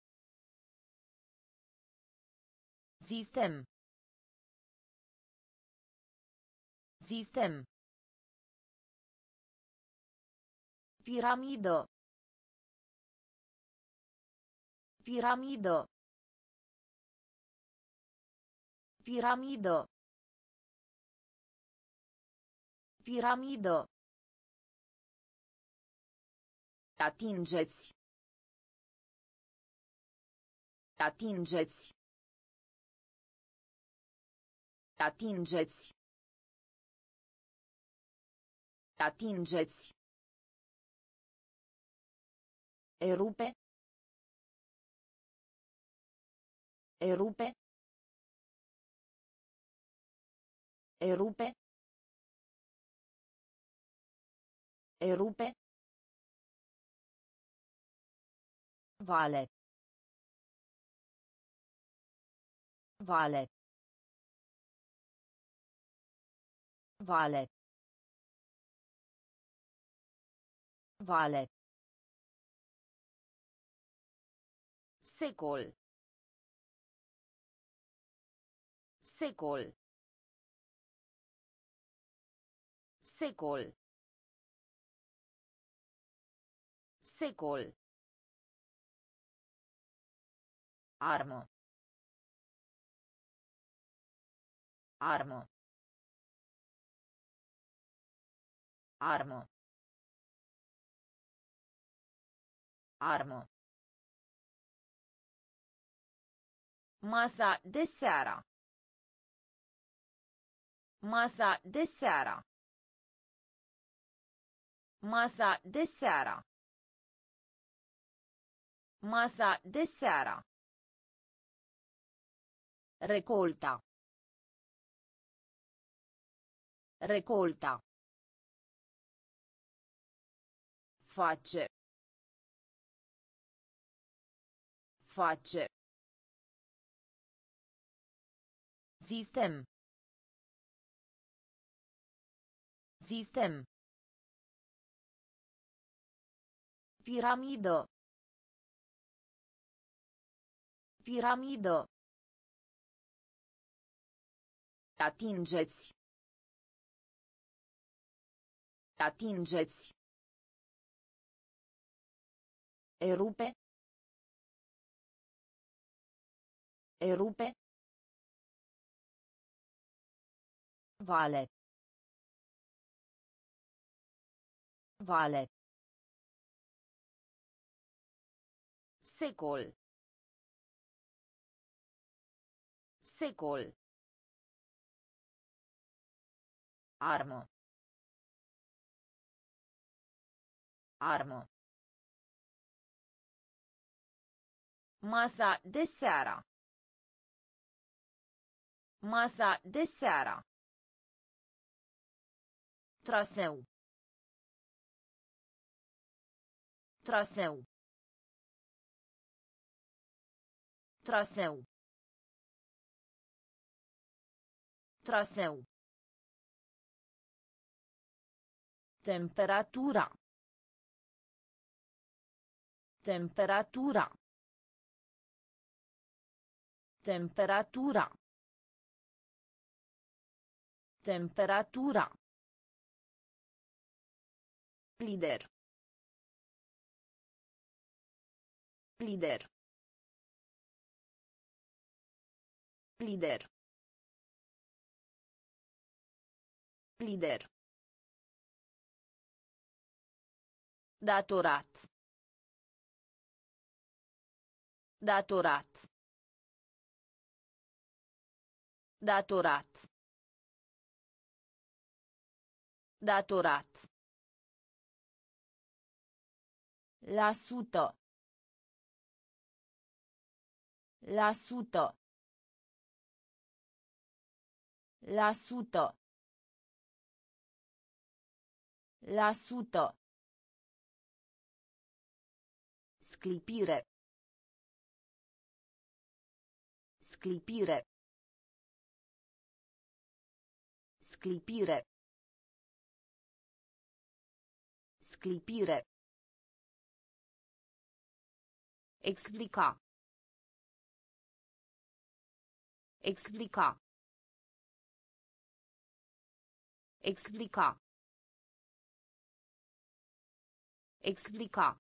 A: Sistem. Sistem. Piramidă. Piramidă. Piramidă. Piramidă. Atingeți. Atingeți. Atingeți. Atingeți. Erupe. Erupe. Erupe. Erupe. Vale. Vale. Vale. Vale. Secol. Secol. Secol. Secol. Armă. Armă. Armă. Armă. Masa de seara. Masa de seara. Masa de seara. Masa de seara. Recolta. Recolta. Face. Face. Sistem. Sistem. Piramidă. Piramidă. Atingeți. Atingeți. Erupe. Erupe. Vale. Vale. Secol. Secol. Armă. Armă. Masa de seara. Masa de seara. Traseu. Traseu. Traseu. Traseu. Temperatura. Temperatura. Temperatura. Temperatura. Lider. Lider. Lider. Lider. Datorat. Datorat. Datorat. Datorat. La sută. La sută. La sută. La sută. Sclipire. Sclipire. Sclipire. Sclipire. Explica. Explica. Explica. Explica.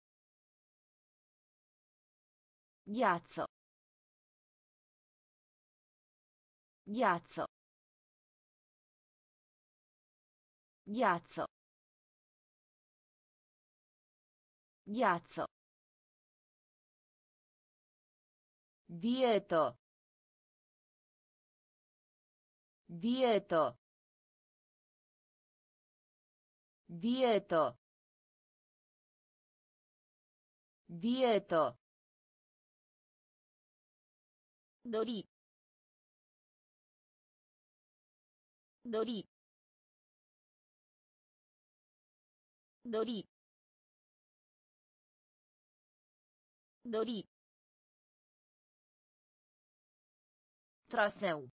A: Ghiaccio. Ghiaccio. Ghiaccio. Ghiaccio. Dieto. Dieto. Dieto. Dieto. Dori. Dori. Dori. Dori. Traseu.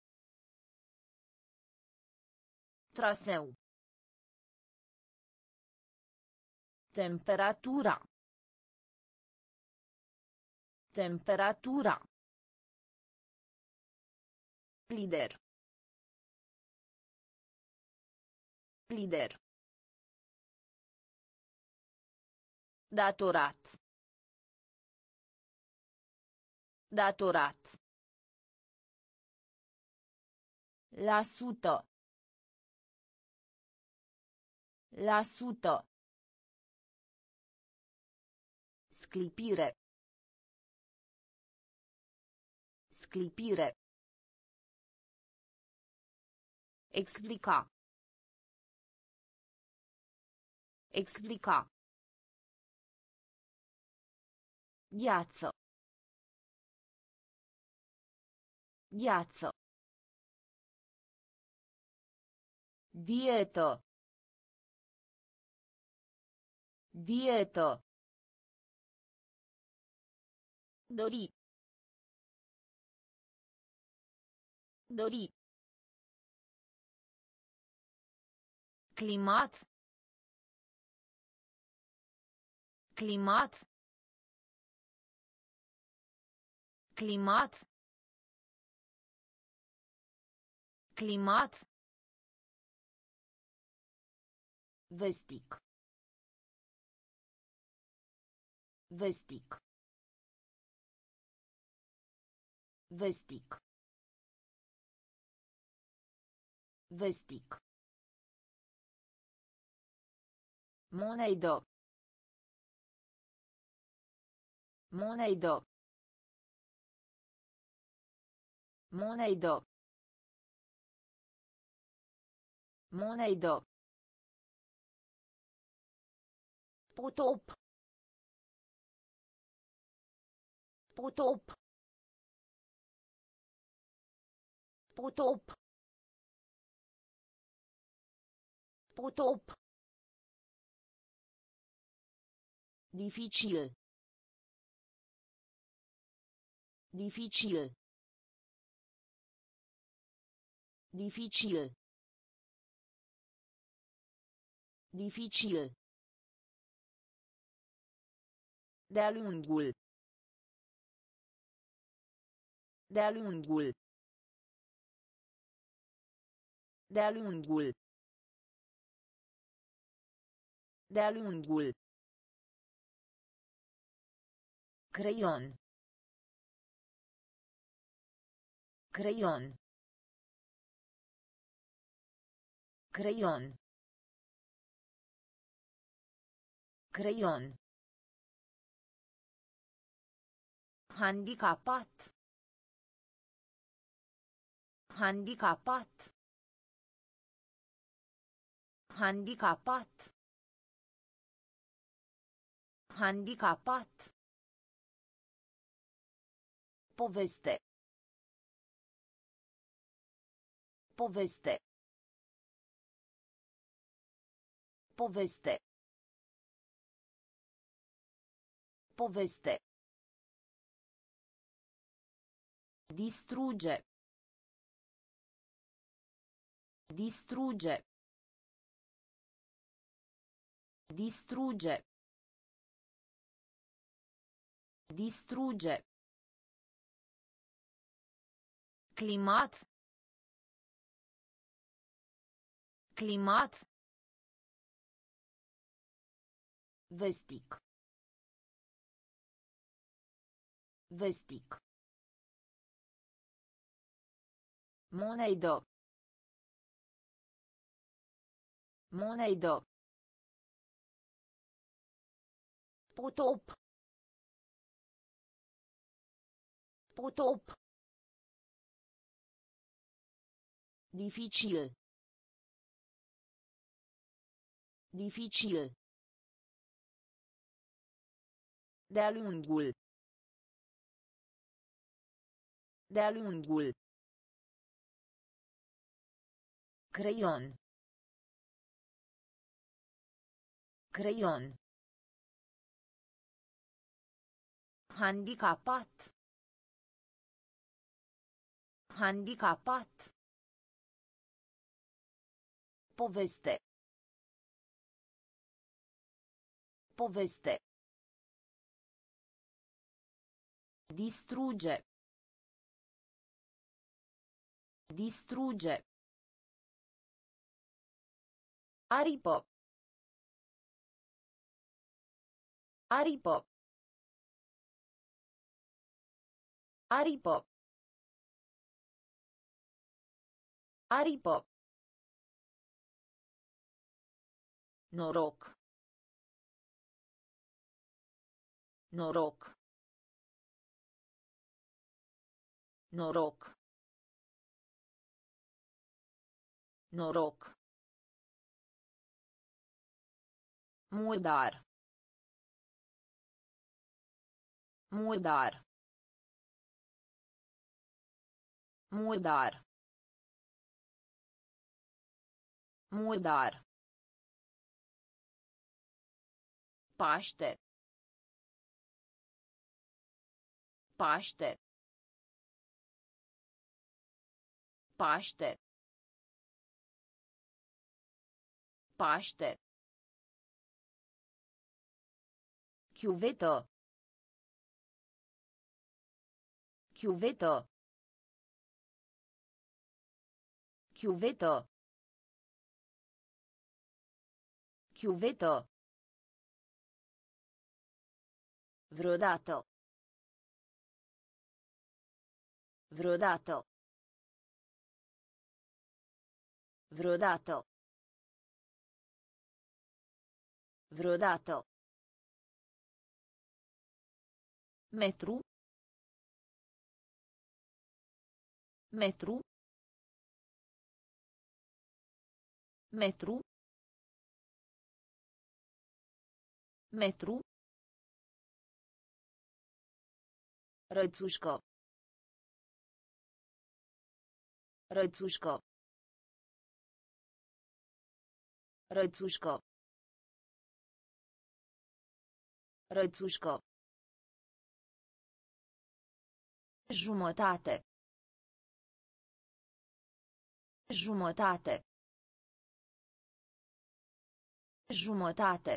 A: Traseu. Temperatura. Temperatura. Lider. Lider. Datorat. Datorat. La sută. La sută. Sclipire. Sclipire. Explica. Explica. Ghiaccio. Ghiaccio. Dieto. Dieto. Dori. Dori. Climat. Climat. Climat. Climat. Vestic. Vestic. Vestic. Vestic. Monedă. Monedă. Monedă. Monedă. Potop. Potop. Potop. Potop. Dificil. Dificil. Dificil. Dificil. De-a lungul. De-a lungul. De-a lungul. De-a lungul. Creion. Creion. Creion. Creion. Handicapat. Handicapat. Handicapat. Handicapat. Poveste. Poveste. Poveste. Poveste. Distrugge. Distrugge. Distrugge. Distrugge. Climat. Climat. Vestic. Vestic. Monedă. Monedă. Potop. Potop. Dificil. Dificil. De-a lungul. De-a lungul. Creion. Creion. Handicapat. Handicapat. Poveste. Poveste. Distrugge. Distrugge. Aripă. Aripă. Aripă. Aripă. Noroc. Noroc. Noroc. Noroc. Murdar. Murdar. Murdar. Murdar. Paște. Paște. Paște. Paște. Chiuvetă. Chiuvetă. Chiuvetă. Chiuvetă. Vreodată. Vreodată. Vreodată. Vreodată. Metru. Metru. Metru. Metru. Rățușcă. Rățușcă. Rățușcă. Rățușcă. Jumătate. Jumătate. Jumătate.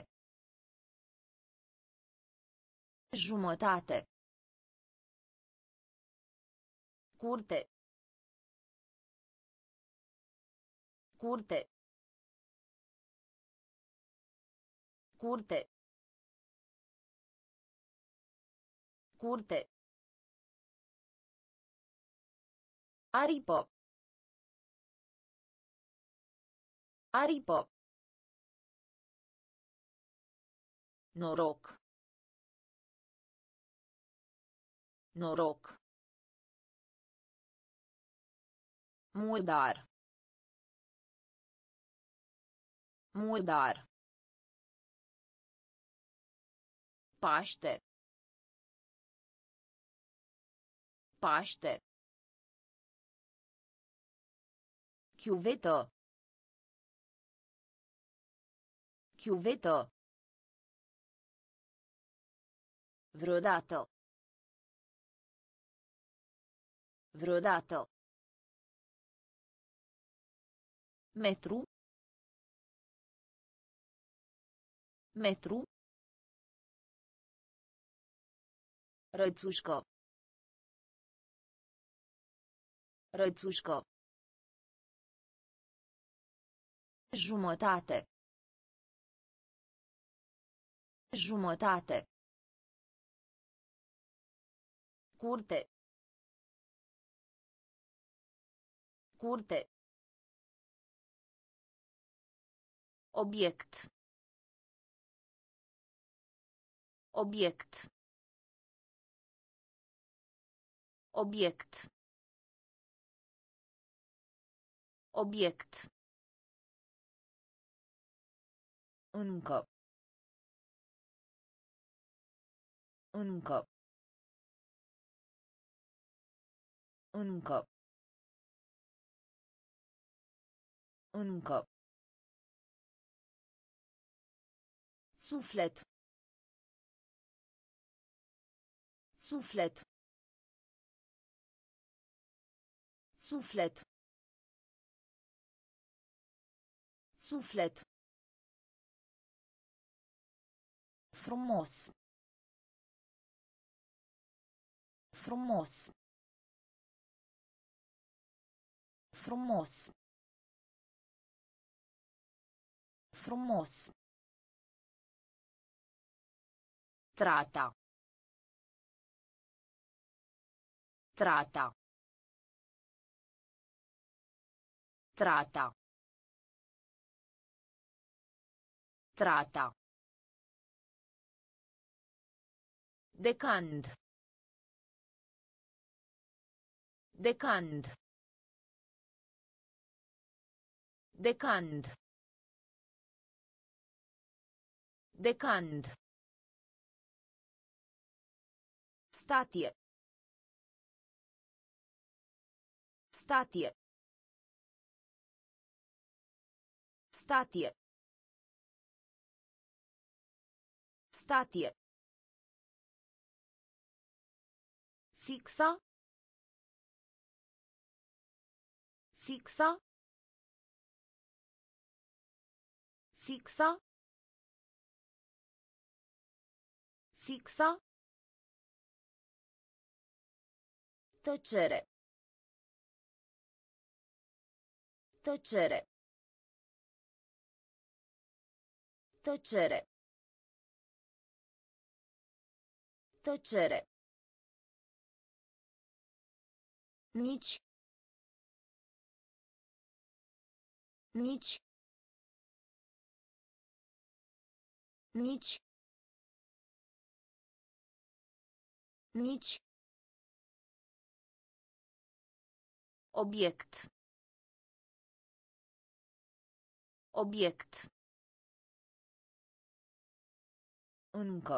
A: Jumătate. Curte. Curte. Curte. Curte. Aripă. Aripă. Noroc. Noroc. Murdar. Murdar. Paște. Paște. Chiuvetă. Chiuvetă. Vreodată. Vreodată. Metru. Metru. Rățușcă. Rățușcă. Jumătate. Jumătate. Curte. Curte. Obiect. Obiect. Obiect. Obiect. Încă. Încă. Încă. Încă. Suflet. Suflet. Suflet. Suflet. Frumos. Frumos. Frumos. Frumos. Trata. Trata. Trata. Trata. Decand. Decand. Decand. Decand. Statie. Statie. Statie. Statie. Fixa. Fixa. Fixa. Fixa. Tăcere. Tăcere. Tăcere. Tăcere. Nici. Nici. Nici. Nici. Obiect. Obiect. Încă.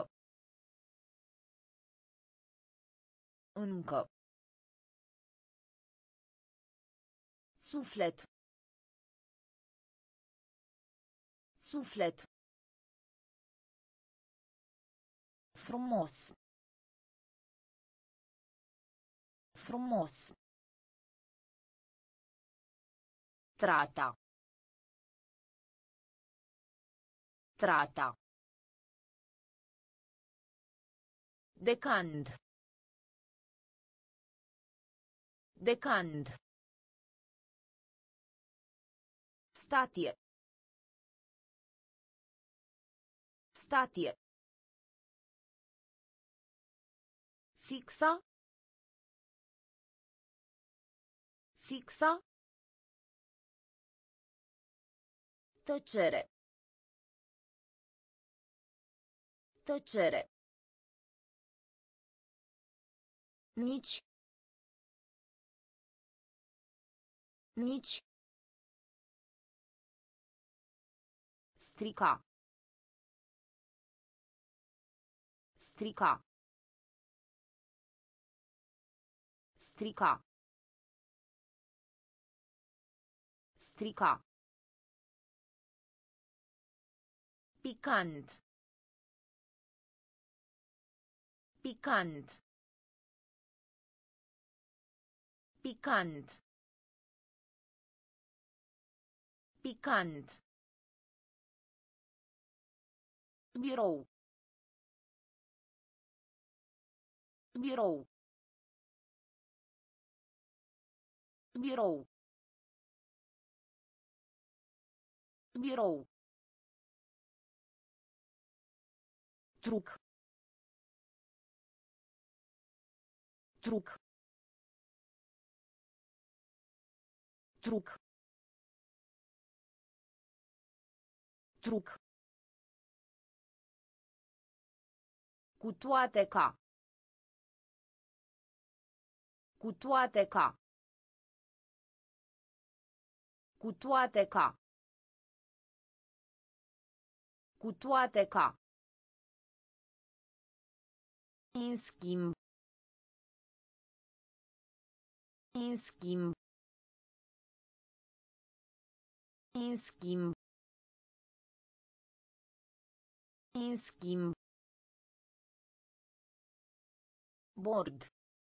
A: Încă. Suflet. Suflet. Frumos. Frumos. Trata. Trata. Decand. Decand. Statie. Statie. Fixa. Fixa. Tăcere. Tăcere. Nici. Nici. Strica. Strica. Strica. Strica. Picant. Picant. Picant. Picant. Birou. Birou. Birou. Birou. Truc. Truc. Truc. Truc. Cu toate ca. Cu toate ca. Cu toate ca. Cu toate ca. În schimb. În schimb. În schimb. În schimb. Bord.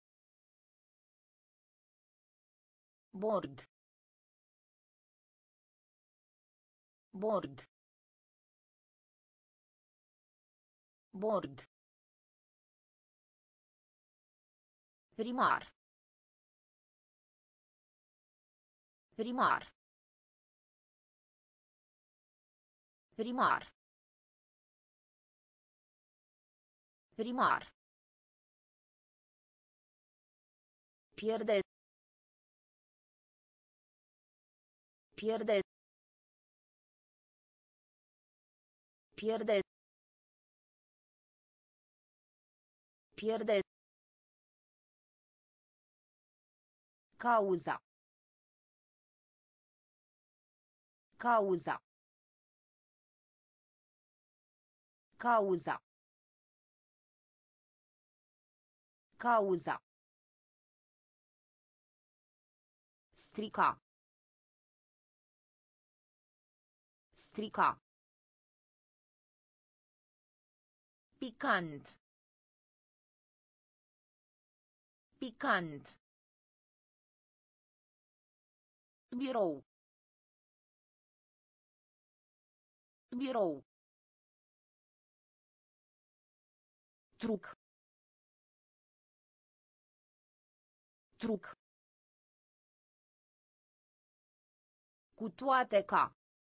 A: Bord. Bord. Bord. Primar. Primar. Primar. Primar. Pierde. Pierde. Pierde. Pierde. Cauza. Cauza. Cauza. Cauza. Strica. Strica. Picant. Picant. Birou. Birou. Truc. Truc. Cu toate ca.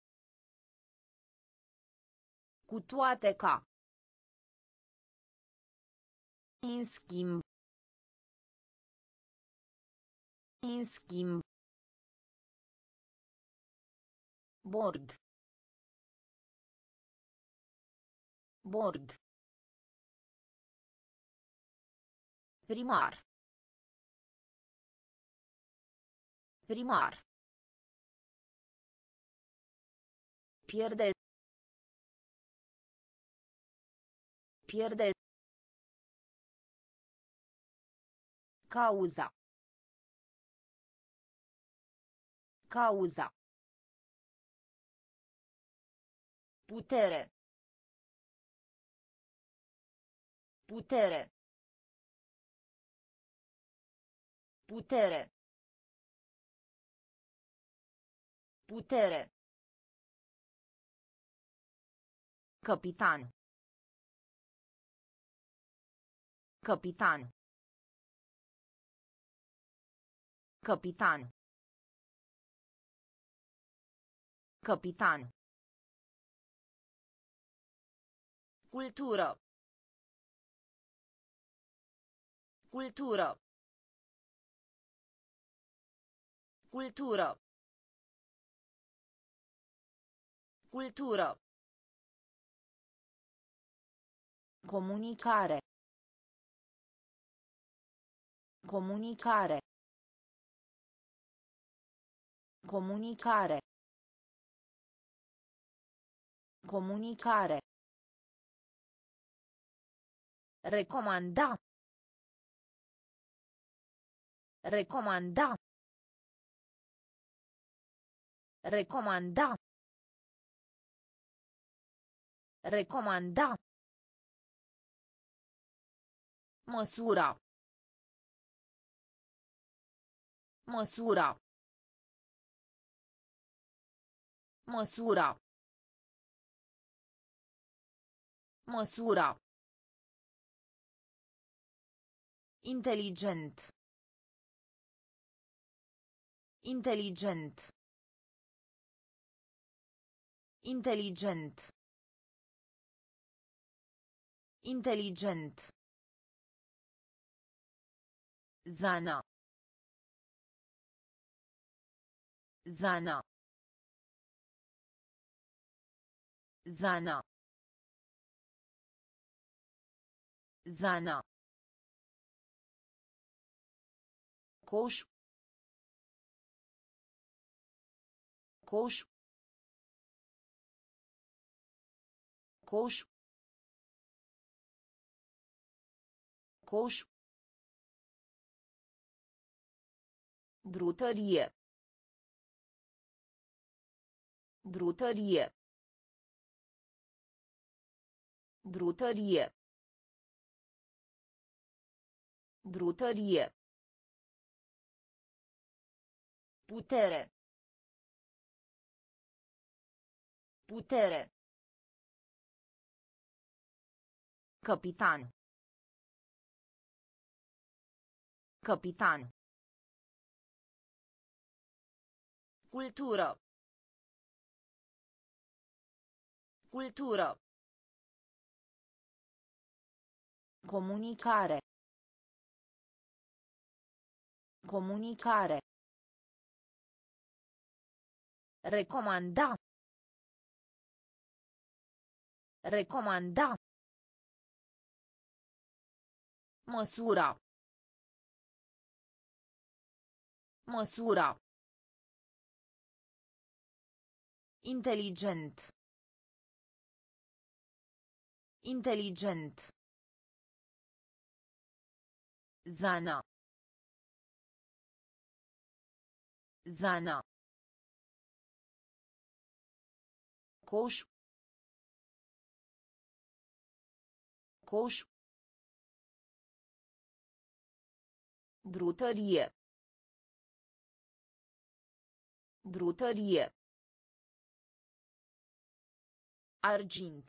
A: Cu toate ca. În schimb. În schimb. Bord. Bord. Primar. Primar. Pierde. Pierde. Cauza. Cauza. Putere. Putere. Putere. Putere. Capitan. Capitan. Capitan. Capitan. Cultură. Cultură. Cultură. Cultură. Comunicare. Comunicare. Comunicare. Comunicare. Recomanda. Recomanda. Recomanda. Recomanda. Măsura. Măsura. Măsura. Măsura. Inteligent. Inteligent. Inteligent. Inteligent. Zana. Zana. Zana. Zana. Coș. Coș. Coș. Coș. Brutărie. Brutărie. Brutărie. Brutărie. Putere. Putere. Capitan. Capitan. Cultură. Cultură. Comunicare. Comunicare. Recomanda. Recomanda. Măsura. Măsura. Inteligent. Inteligent. Zana. Zana. Coș. Coș. Brutărie. Brutărie. Argint.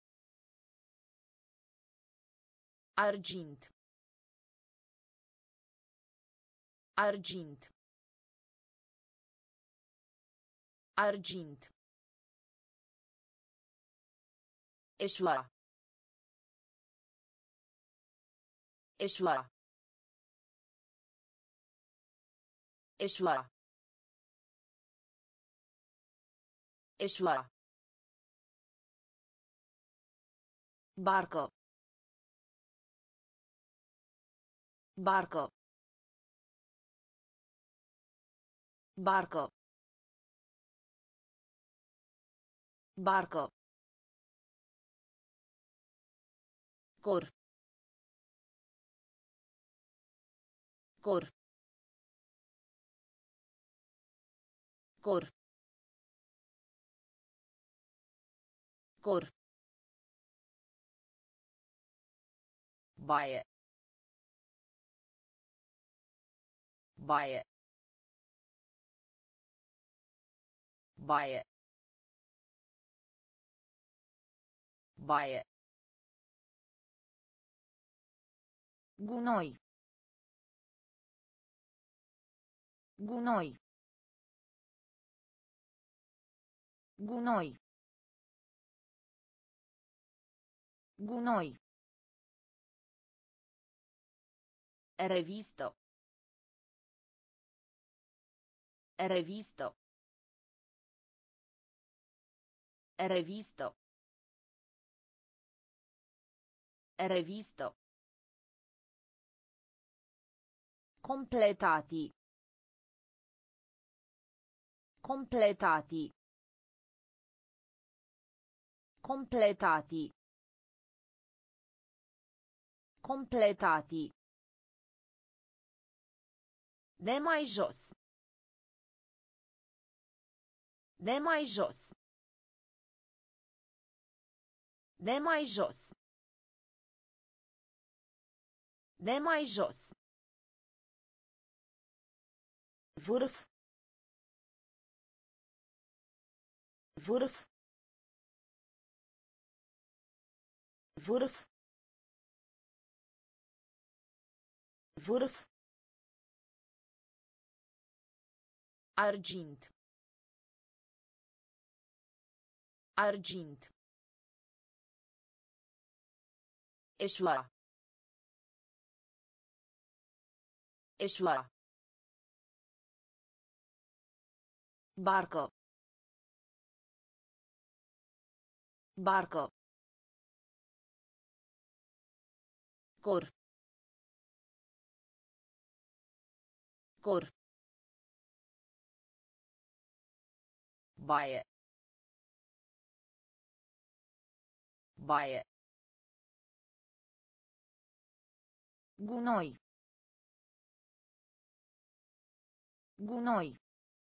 A: Argint. Argint. Argint. Eșua. Eșua. Eșua. Eșua. Barcă. Barcă. Barcă. Barcă. Cor. Cor. Cor. Cor. Baie. Baie. Baie. Baie. Gunoi. Gunoi. Gunoi. Gunoi. Revisto. Revisto. Revisto. Revisto. Completati. Completati. Completati. Completati. De mai jos. De mai jos. De mai jos. De mai jos. Vârf. Vârf. Vârf. Vârf. Argint. Argint. Eșua. Eșua. Barcă. Barcă. Cor. Cor. Baie. Baie. Gunoi. Gunoi.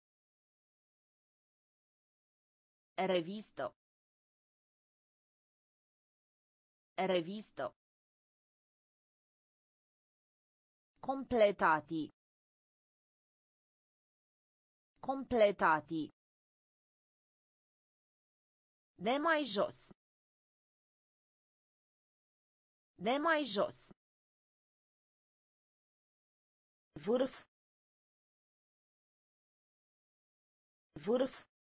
A: Revisto. Revisto. Completati. Completati. De mai jos. De mai jos. Vârf. Vârf.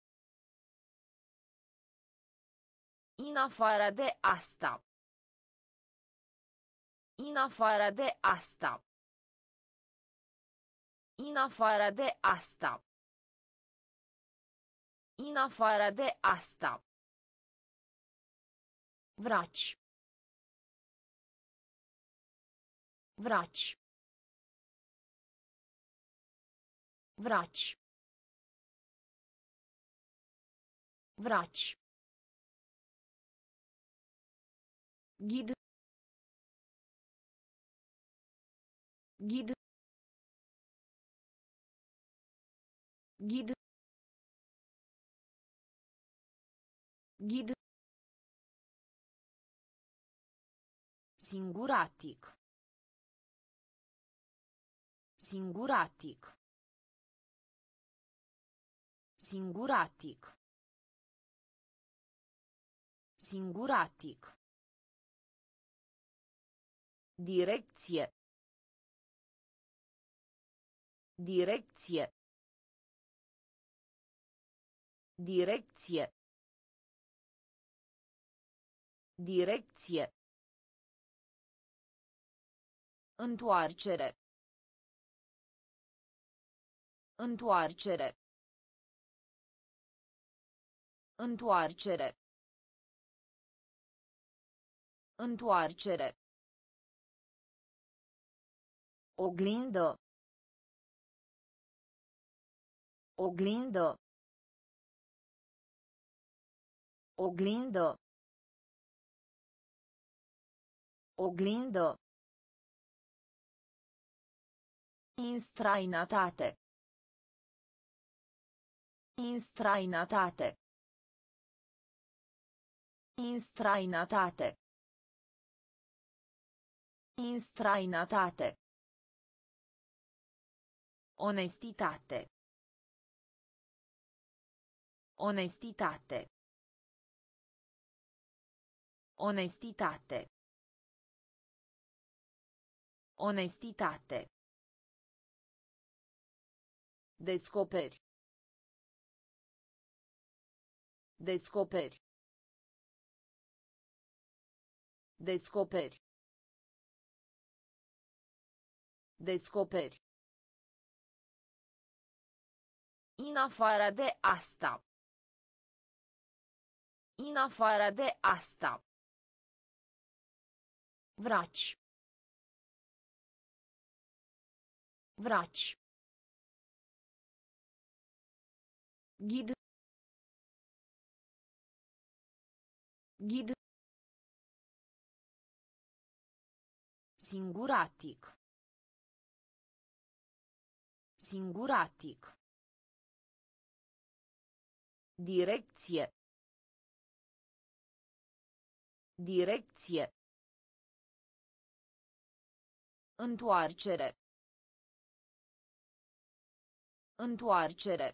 A: În afară de asta. În afară de asta. În afară de asta. În afară de asta. Vraci. Vraci. Vraci. Vraci. Ghid. Ghid. Ghid. Ghid. Singuratic. Singuratic. Singuratic. Singuratic. Direcție. Direcție. Direcție. Direcție. Întoarcere. Întoarcere. Întoarcere. Întoarcere. Oglindă. Oglindă. Oglindă. Oglindă. In străinătate. In străinătate. In străinătate. In străinătate. Onestitate. Onestitate. Onestitate. Onestitate. Descoperi. Descoperi. Descoperi. Descoperi. În afară de asta. În afară de asta. Vraci. Vraci. Ghid. Ghid. Singuratic. Singuratic. Direcție. Direcție. Întoarcere. Întoarcere.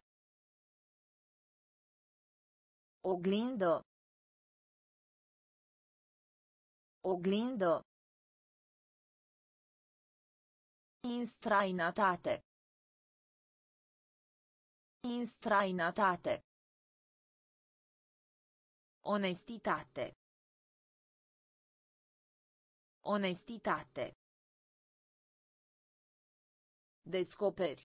A: Oglindă. Oglindă. In străinătate. In străinătate. Onestitate. Onestitate. Descoperi.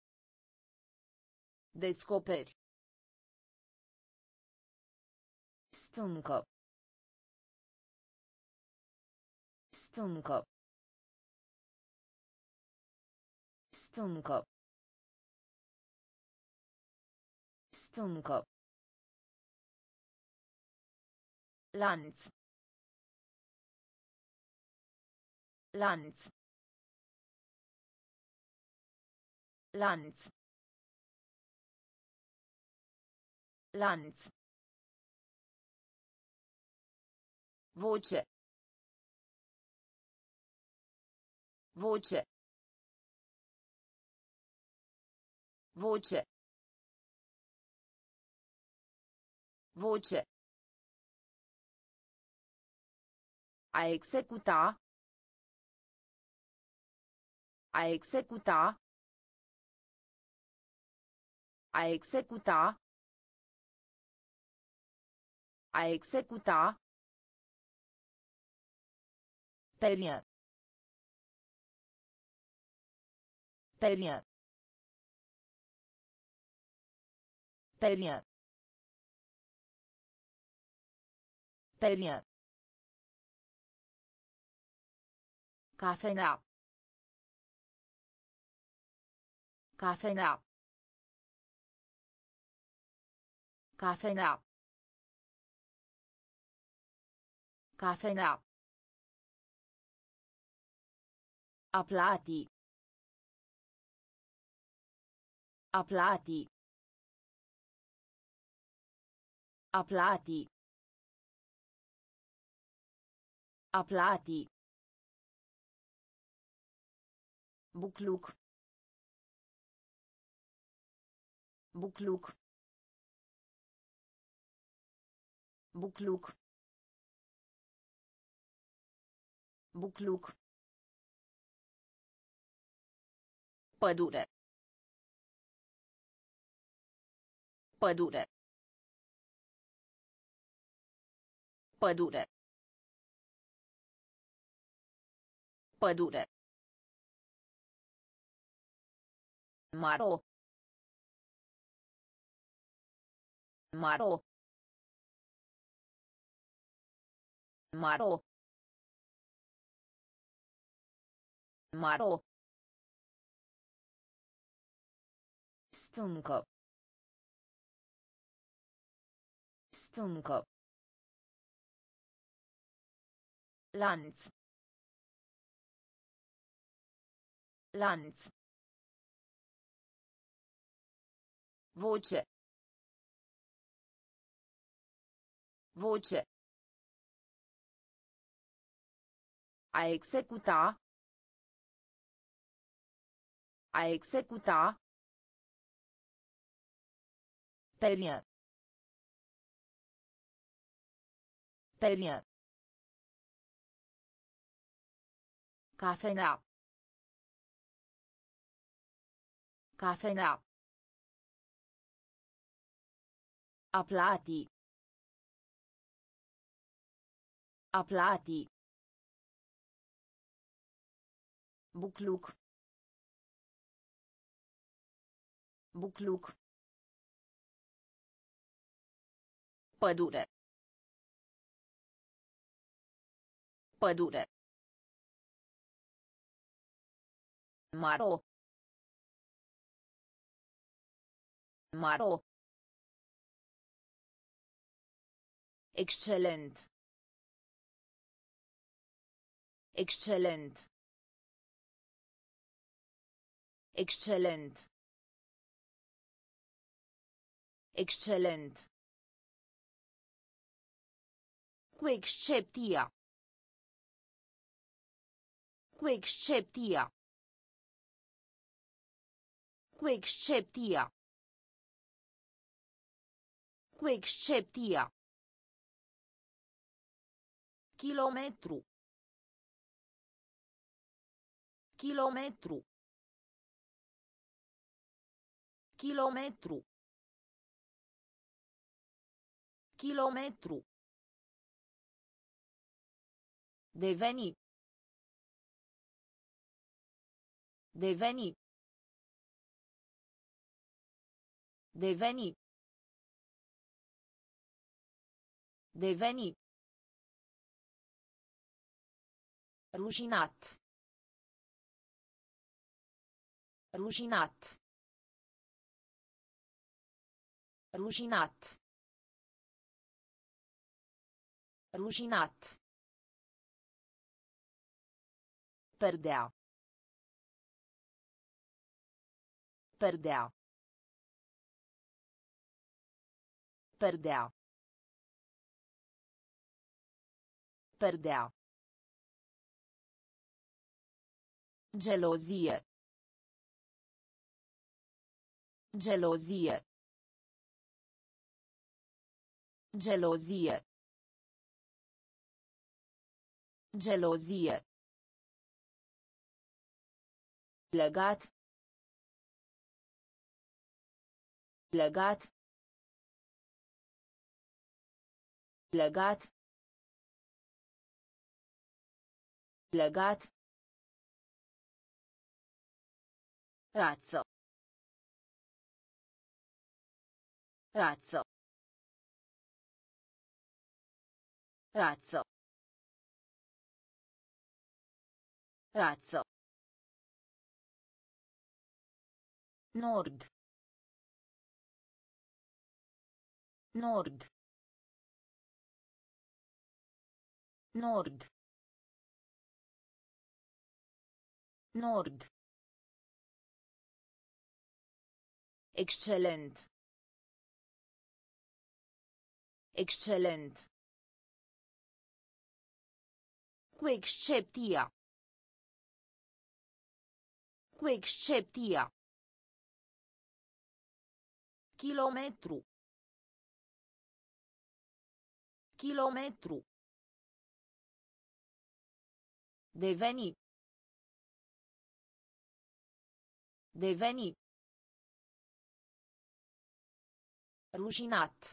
A: Descoperi. Stâncă. Stâncă. Stâncă. Stâncă. Lanț. Lanț. Lanț. Lanț. Voce. Voce. Voce. Voce. A executa. A executa. A executa. A executa. Perie. Perie. Perie. Perie. Cafenea. Cafenea. Cafenea. Cafenea. A plati. A plati. A plati. A plati. Bucluc. Bucluc. Bucluc. Bucluc. Pădure. Pădure. Pădure. Pădure. Maro. Maro. Maro. Maro. Stâncă. Stâncă. Lanț. Lanț. Voce. Voce. A executa. A executa. Perie. Perie. Cafenea. Cafenea. A plati. A plati. Bucluc. Bucluc. Pădure. Pădure. Maro. Maro. Excelent. Excelent. Excelent. Excelent. Cu excepția. Cu excepția. Cu excepția. Cu excepția. Kilometru. Kilometru. Kilometru. Kilometru. Deveni. Deveni. Deveni. Deveni. Rușinat. Rușinat. Rușinat. Rușinat. Perdea. Perdea. Perdea. Perdea. Gelozie. Gelozie. Gelozie. Gelozie. Legat. Legat. Legat. Legat. Razzo. Razzo. Razzo. Razzo. Nord. Nord. Nord. Nord. Excelent. Excelent. Cu excepția. Cu excepția. Kilometru. Kilometru. Deveni. Deveni. Rușinat.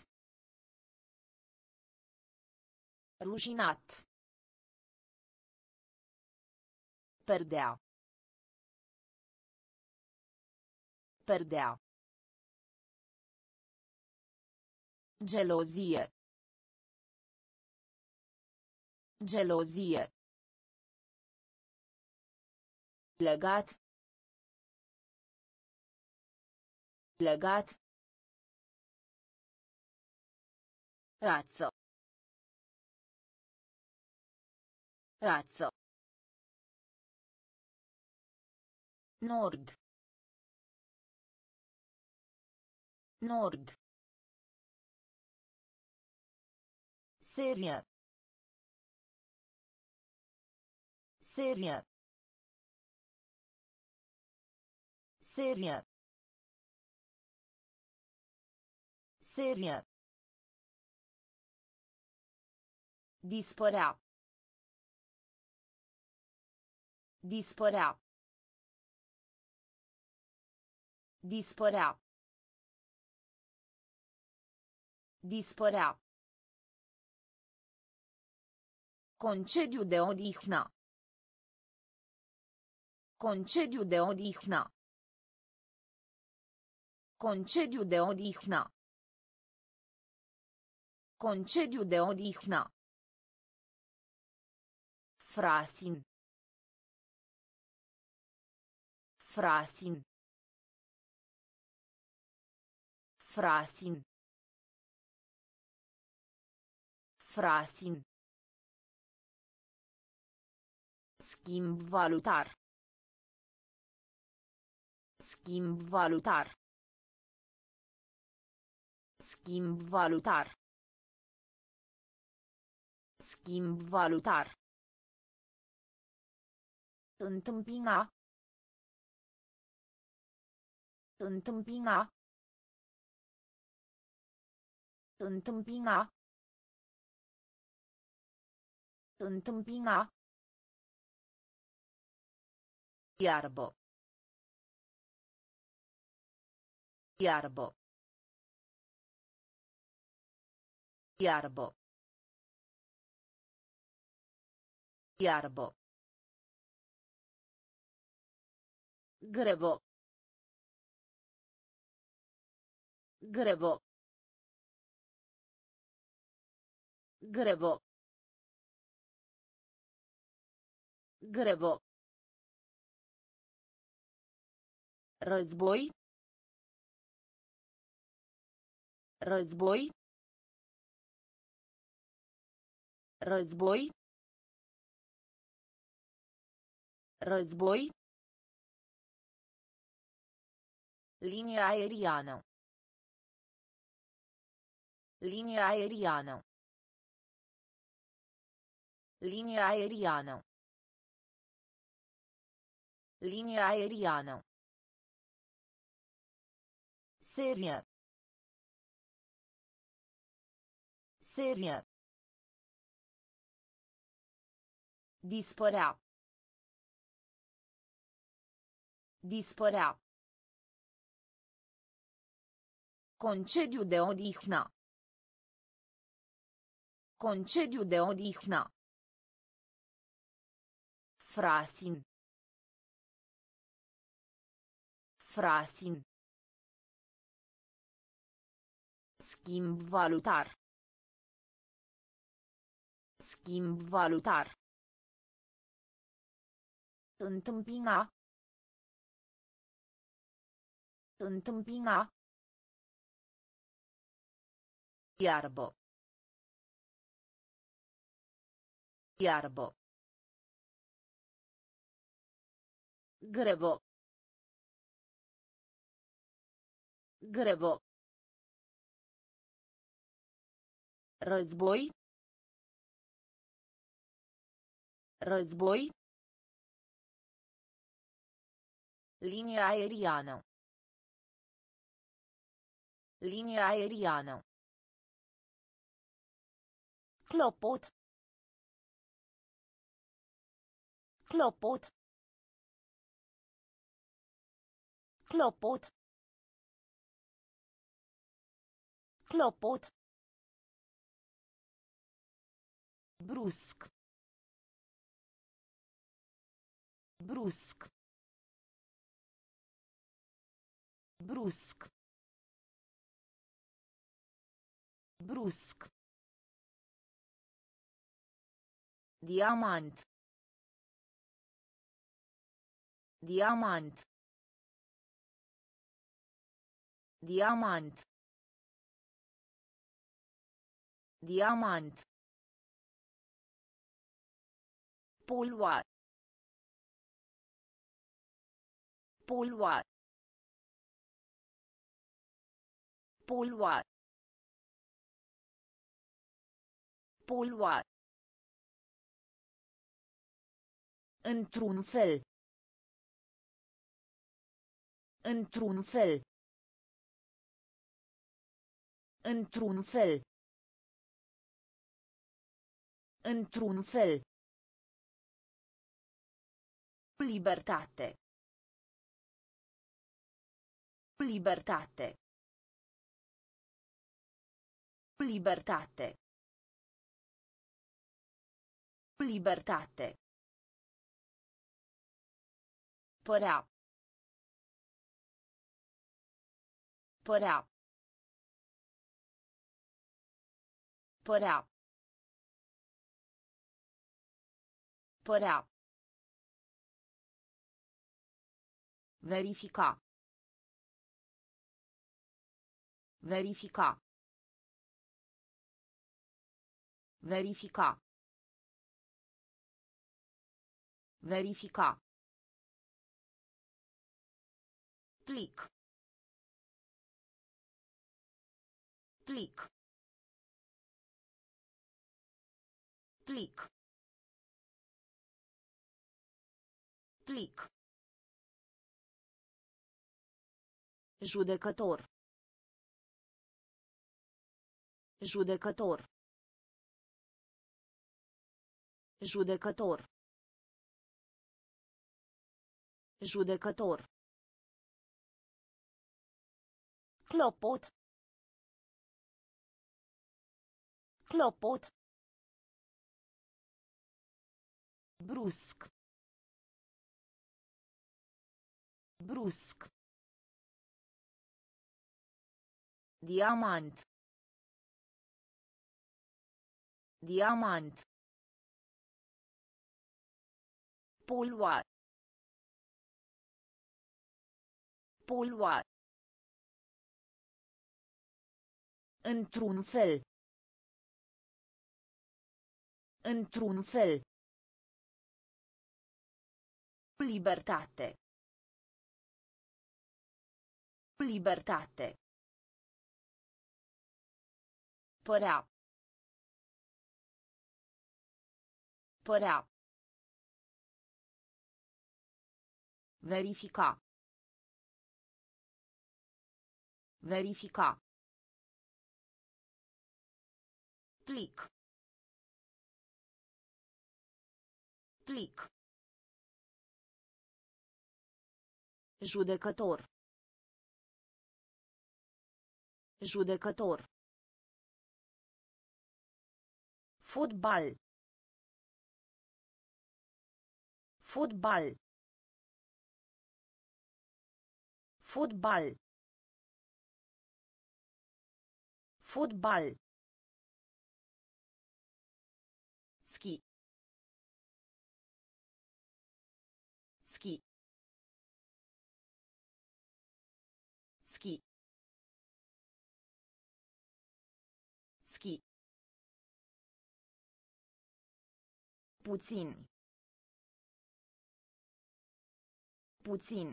A: Rușinat. Perdea. Perdea. Gelozie. Gelozie. Legat. Legat. Razzo. Razzo. Nord. Nord. Serie. Serie. Serie. Serie. Dispărea. Dispărea. Dispărea. Dispărea. Concediu de odihnă. Concediu de odihnă. Concediu de odihnă. Concediu de odihnă. Frasin. Frasin. Frasin. Frasin. Schimb valutar. Schimb valutar. Schimb valutar. Schimb valutar. Întâmpina. Întâmpina. Întâmpina. Întâmpina. Iarbă. Iarbă. Iarbă. Iarbă. Grevo. Grevo. Grevo. Grevo. Război. Război. Război. Război. Linie aeriană. Linie aeriană. Linie aeriană. Linie aeriană. Serie. Serie. Dispărea. Dispărea. Concediu de odihnă. Concediu de odihnă. Frasin. Frasin. Schimb valutar. Schimb valutar. Întâmpina. Întâmpina. Iarbă. Iarbă. Grevo. Grevo. Război. Război. Linie aeriană. Linie aeriană. Clopot. Clopot. Clopot. Clopot. Brusc. Brusc. Brusc. Brusc. Diamant. Diamant. Diamant. Diamant. Polua. Polua. Polua. Polua. Într-un fel. Într-un fel. Într-un fel. Într-un fel. Libertate. Libertate. Libertate. Libertate. Părea. Părea. Părea. Părea. Verifica. Verifica. Verifica. Verifica. Plic. Plic. Plic. Plic. Judecător. Judecător. Judecător. Judecător. Clopot. Clopot. Brusc. Brusc. Diamant. Diamant. Polua. Polua. Într-un fel. Într-un fel. Libertate. Libertate. Părea. Părea. Verifica. Verifica. Plic. Plic. Judecător. Judecător. Fotbal. Fotbal. Fotbal. Fotbal. Ski. Ski. Ski. Ski. Puțin. Puțin.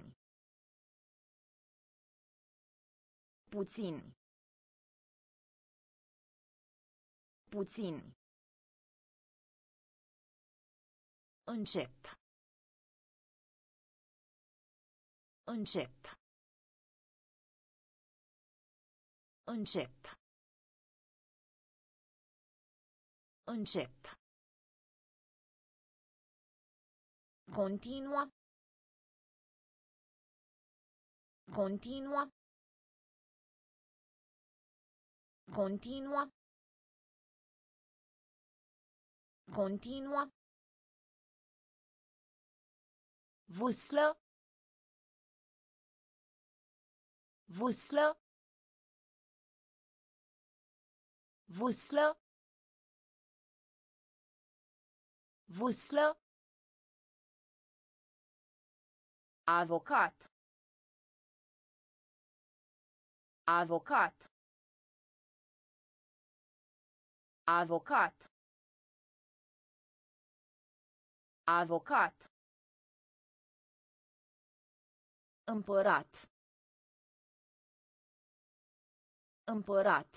A: Puțin. Puțin. Încet. Încet. Încet. Încet. Continua. Continua. Continua. Continua. Vâslă. Vâslă. Vâslă. Vâslă. Avocat. Avocat. Avocat. Avocat. Împărat. Împărat.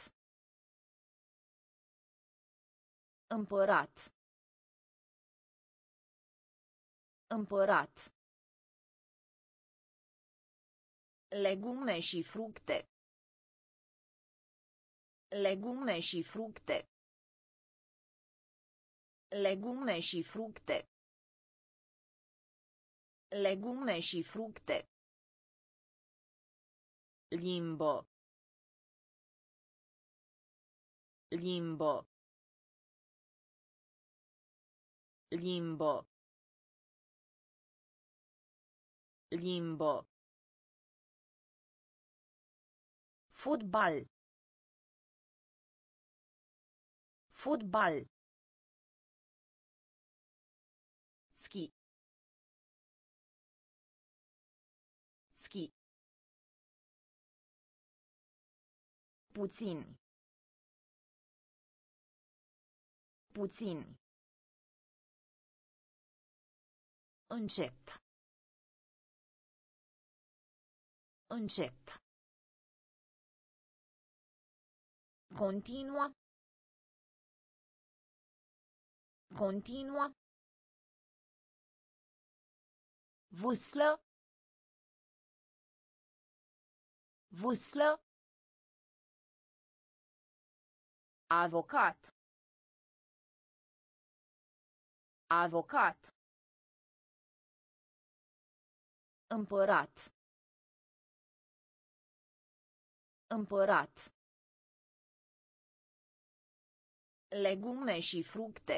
A: Împărat. Împărat. Legume și fructe. Legume și fructe. Legume și fructe. Legume și fructe. Limbo. Limbo. Limbo. Limbo. Fotbal. Fotbal. Ski. Ski. Puțin. Puțin. Încet. Încet. Continua. Continua. Vâslă. Vâslă. Avocat. Avocat. Împărat. Împărat. Legume și fructe.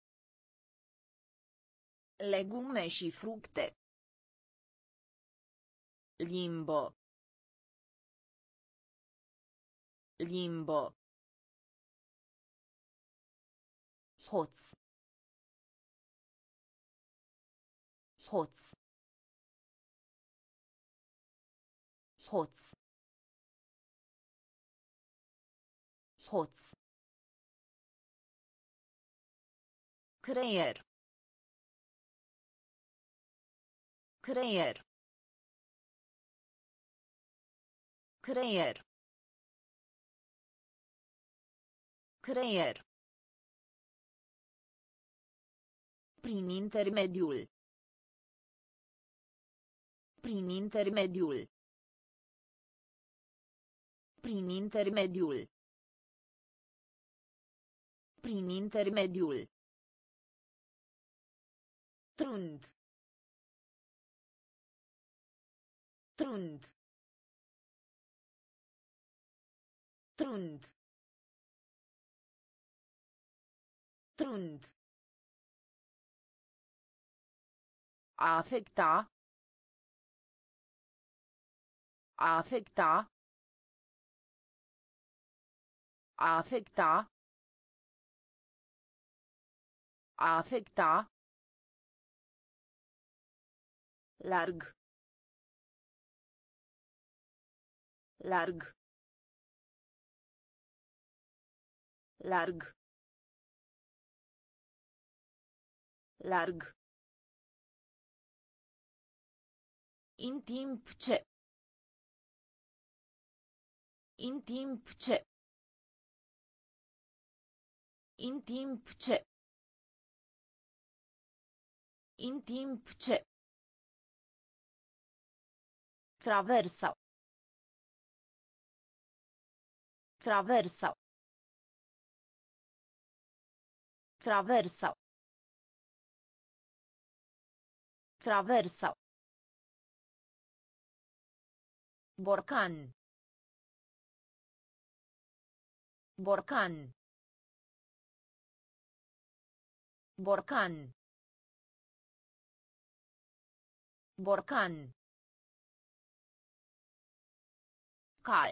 A: Legume și fructe. Limbo. Limbo. Hoț. Hoț. Hoț. Hoț. Creier. Creier. Creier. Creier. Prin intermediul. Prin intermediul. Prin intermediul. Prin intermediul. Trund. Trund. Trund. Trund. A afecta. A afecta. A afecta. A afecta. Larg. Larg. Larg. Larg. În timp ce. În timp ce. În timp ce. În timp ce. Traversa. Traversa. Traversa. Traversa. Borcan. Borcan. Borcan. Borcan. Cal.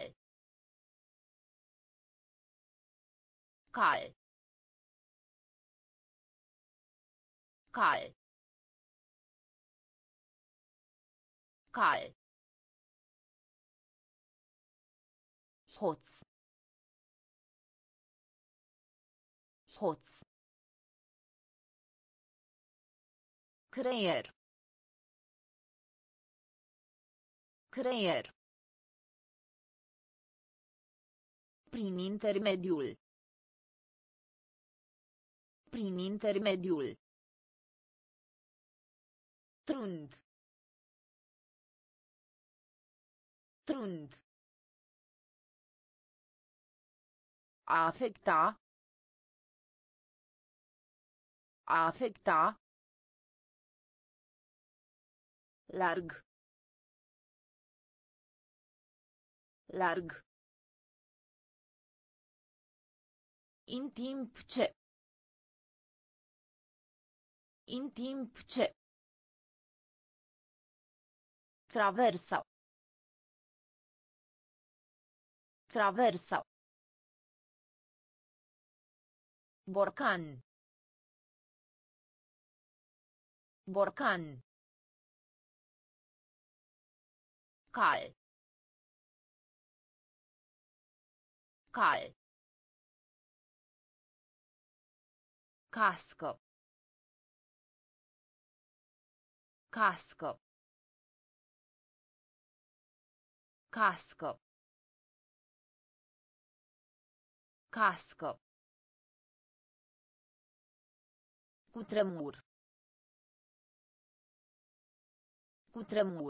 A: Cal. Cal. Cal. Hoț. Hoț. Creier. Creier. Prin intermediul. Prin intermediul. Trund. Trund. A afecta. A afecta. Larg. Larg. În timp ce. În timp ce. Traversa. Traversa. Borcan. Borcan. Cal. Cal. Cască. Cască. Cască. Cască. Cutremur. Cutremur.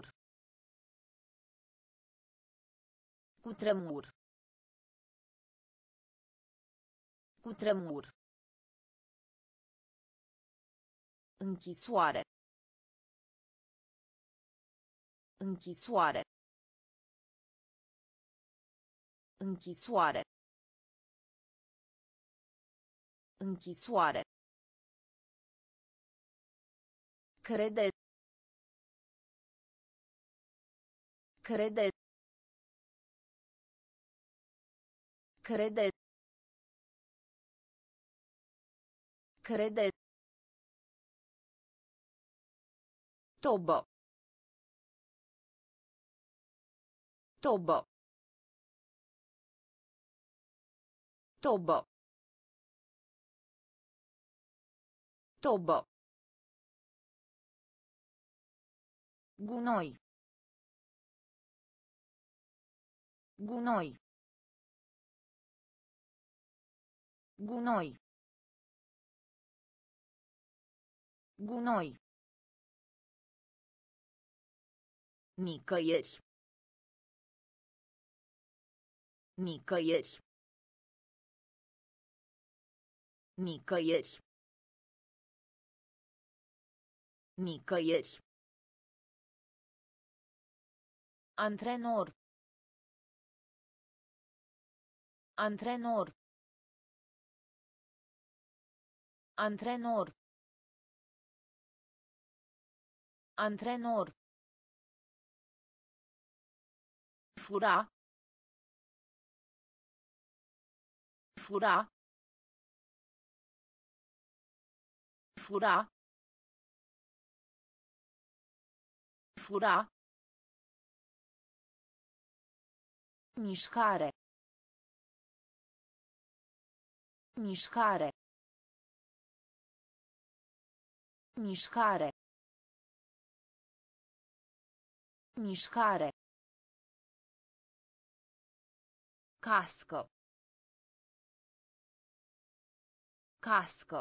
A: Cutremur. Cutremur. Închisoare. Închisoare. Închisoare. Închisoare. Crede. Crede. Crede. Crede. Tobă. Tobă. Tobă. Tobă. Gunoi. Gunoi. Gunoi. Gunoi. Nicăieri. Nicăieri. Nicăieri. Nicăieri. Antrenor. Antrenor. Antrenor. Antrenor. Fura. Fura. Fura. Fura. Mișcare. Mișcare. Mișcare. Mișcare. Cască. Cască.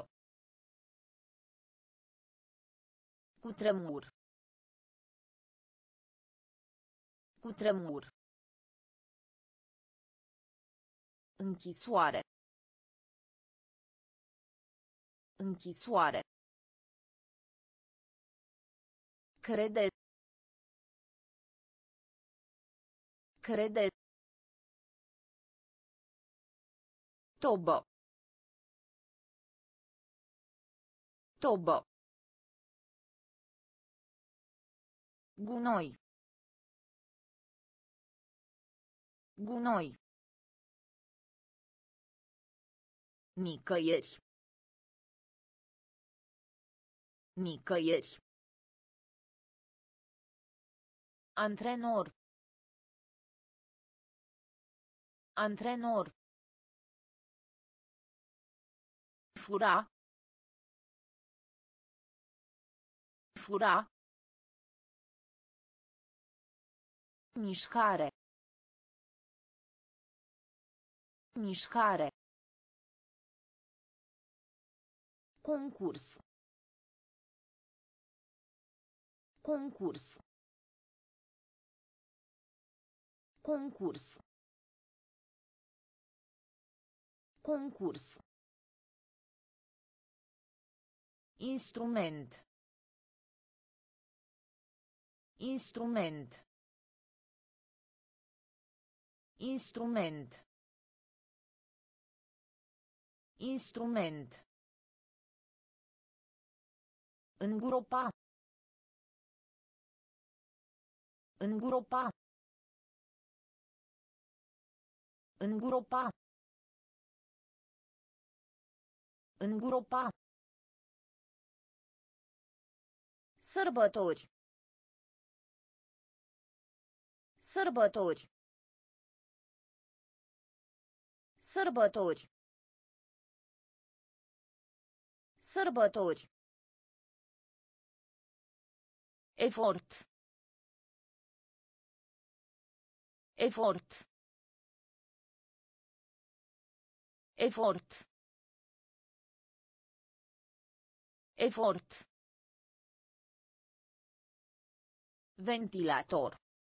A: Cutremur. Cutremur. Închisoare. Închisoare. Crede. Crede. Tobă. Tobă. Gunoi. Gunoi. Nicăieri. Nicăieri. Antrenor. Antrenor. Fura. Fura. Mișcare. Mișcare. Concurs. Concurs. Concurs. Concurs. Instrument. Instrument. Instrument. Instrument. Îngropa. Îngropa. Îngropa. Îngropa. Sărbători. Sărbători. Sărbători. Sărbători. Efort. Efort. Efort. Efort. Ventilator.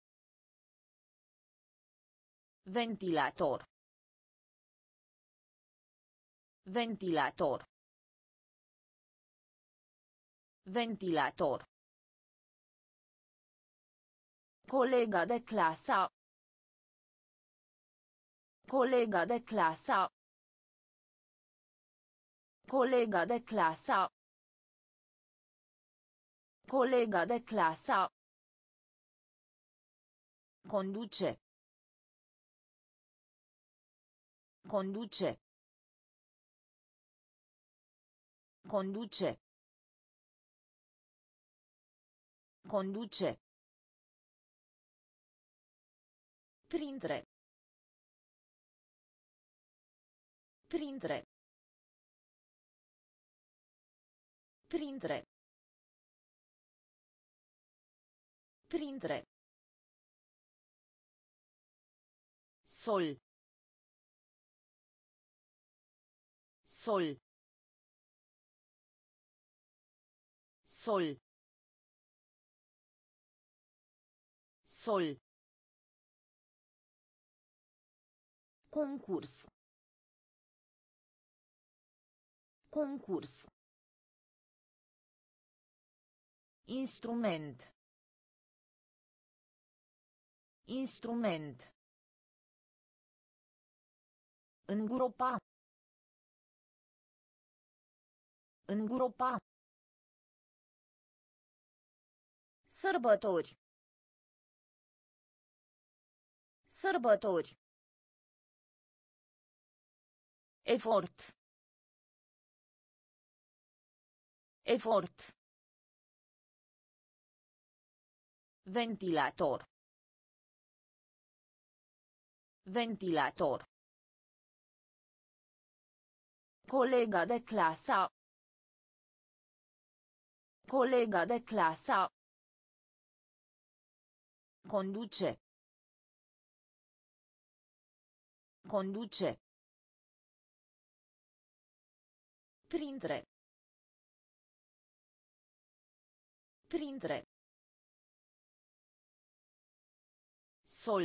A: Ventilator. Ventilator. Ventilator. Colega de clasă. Colega de clasă. Colega de clasă. Colega de clasă. Conduce. Conduce. Conduce. Conduce. Printre. Printre. Printre. Printre. Sol. Sol. Sol. Sol. Concurs. Concurs. Instrument. Instrument. Îngropa. Îngropa. Sărbători. Sărbători. Efort. Efort. Ventilator. Ventilator. Colega de clasă. Colega de clasă. Conduce. Conduce. Printre. Printre. Sol.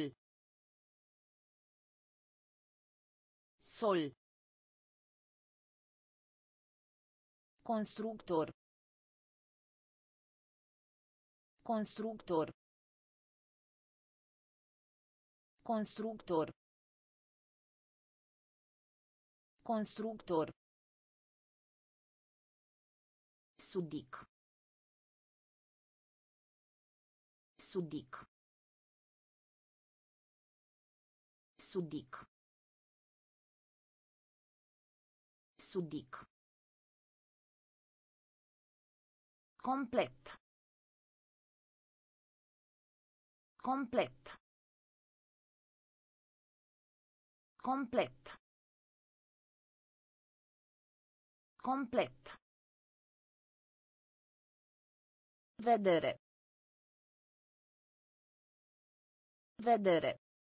A: Sol. Constructor. Constructor. Constructor. Constructor. Sudic. Sudic. Sudic. Sudic. Complet. Complet. Complet. Complet. Vedere. Vedere.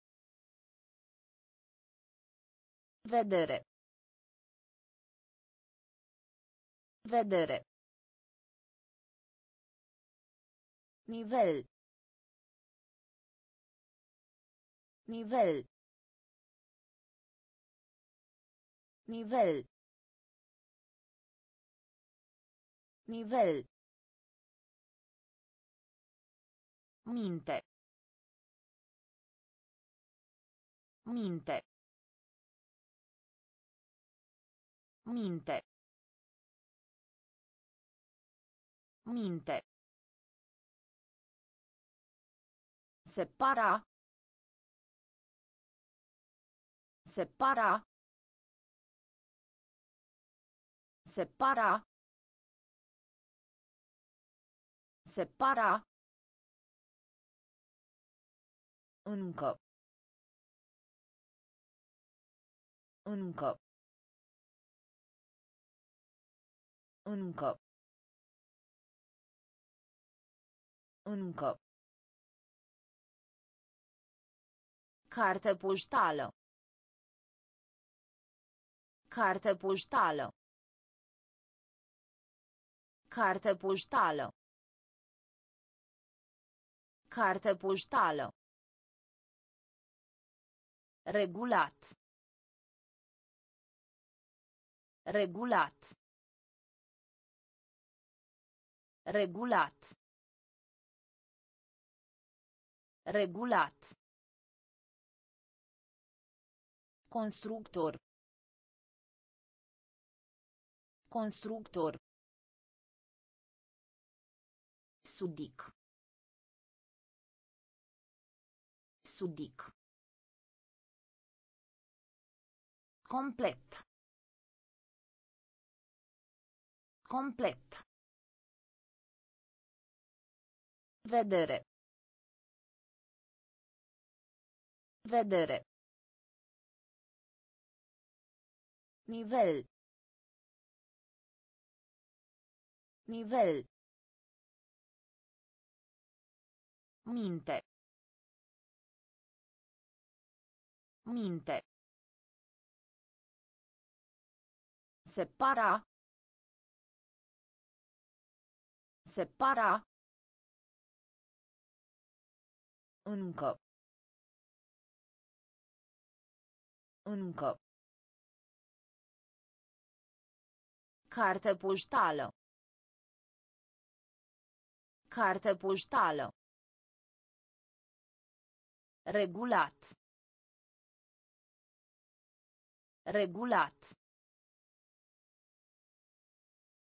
A: Vedere. Vedere. Nivel. Nivel. Nivel. Nivel. Minte. Minte. Minte. Minte. Separa. Separa. Separa. Separa. Încă. Încă. Încă. Încă. Carte poștală. Carte poștală. Carte poștală. Carte poștală. Regulat. Regulat. Regulat. Regulat. Constructor. Constructor. Sudic. Sudic. Complet. Complet. Vedere. Vedere. Nivel. Nivel. Minte. Minte. Separa. Separa. Încă. Încă. Carte poștală. Carte poștală. Regulat. Regulat.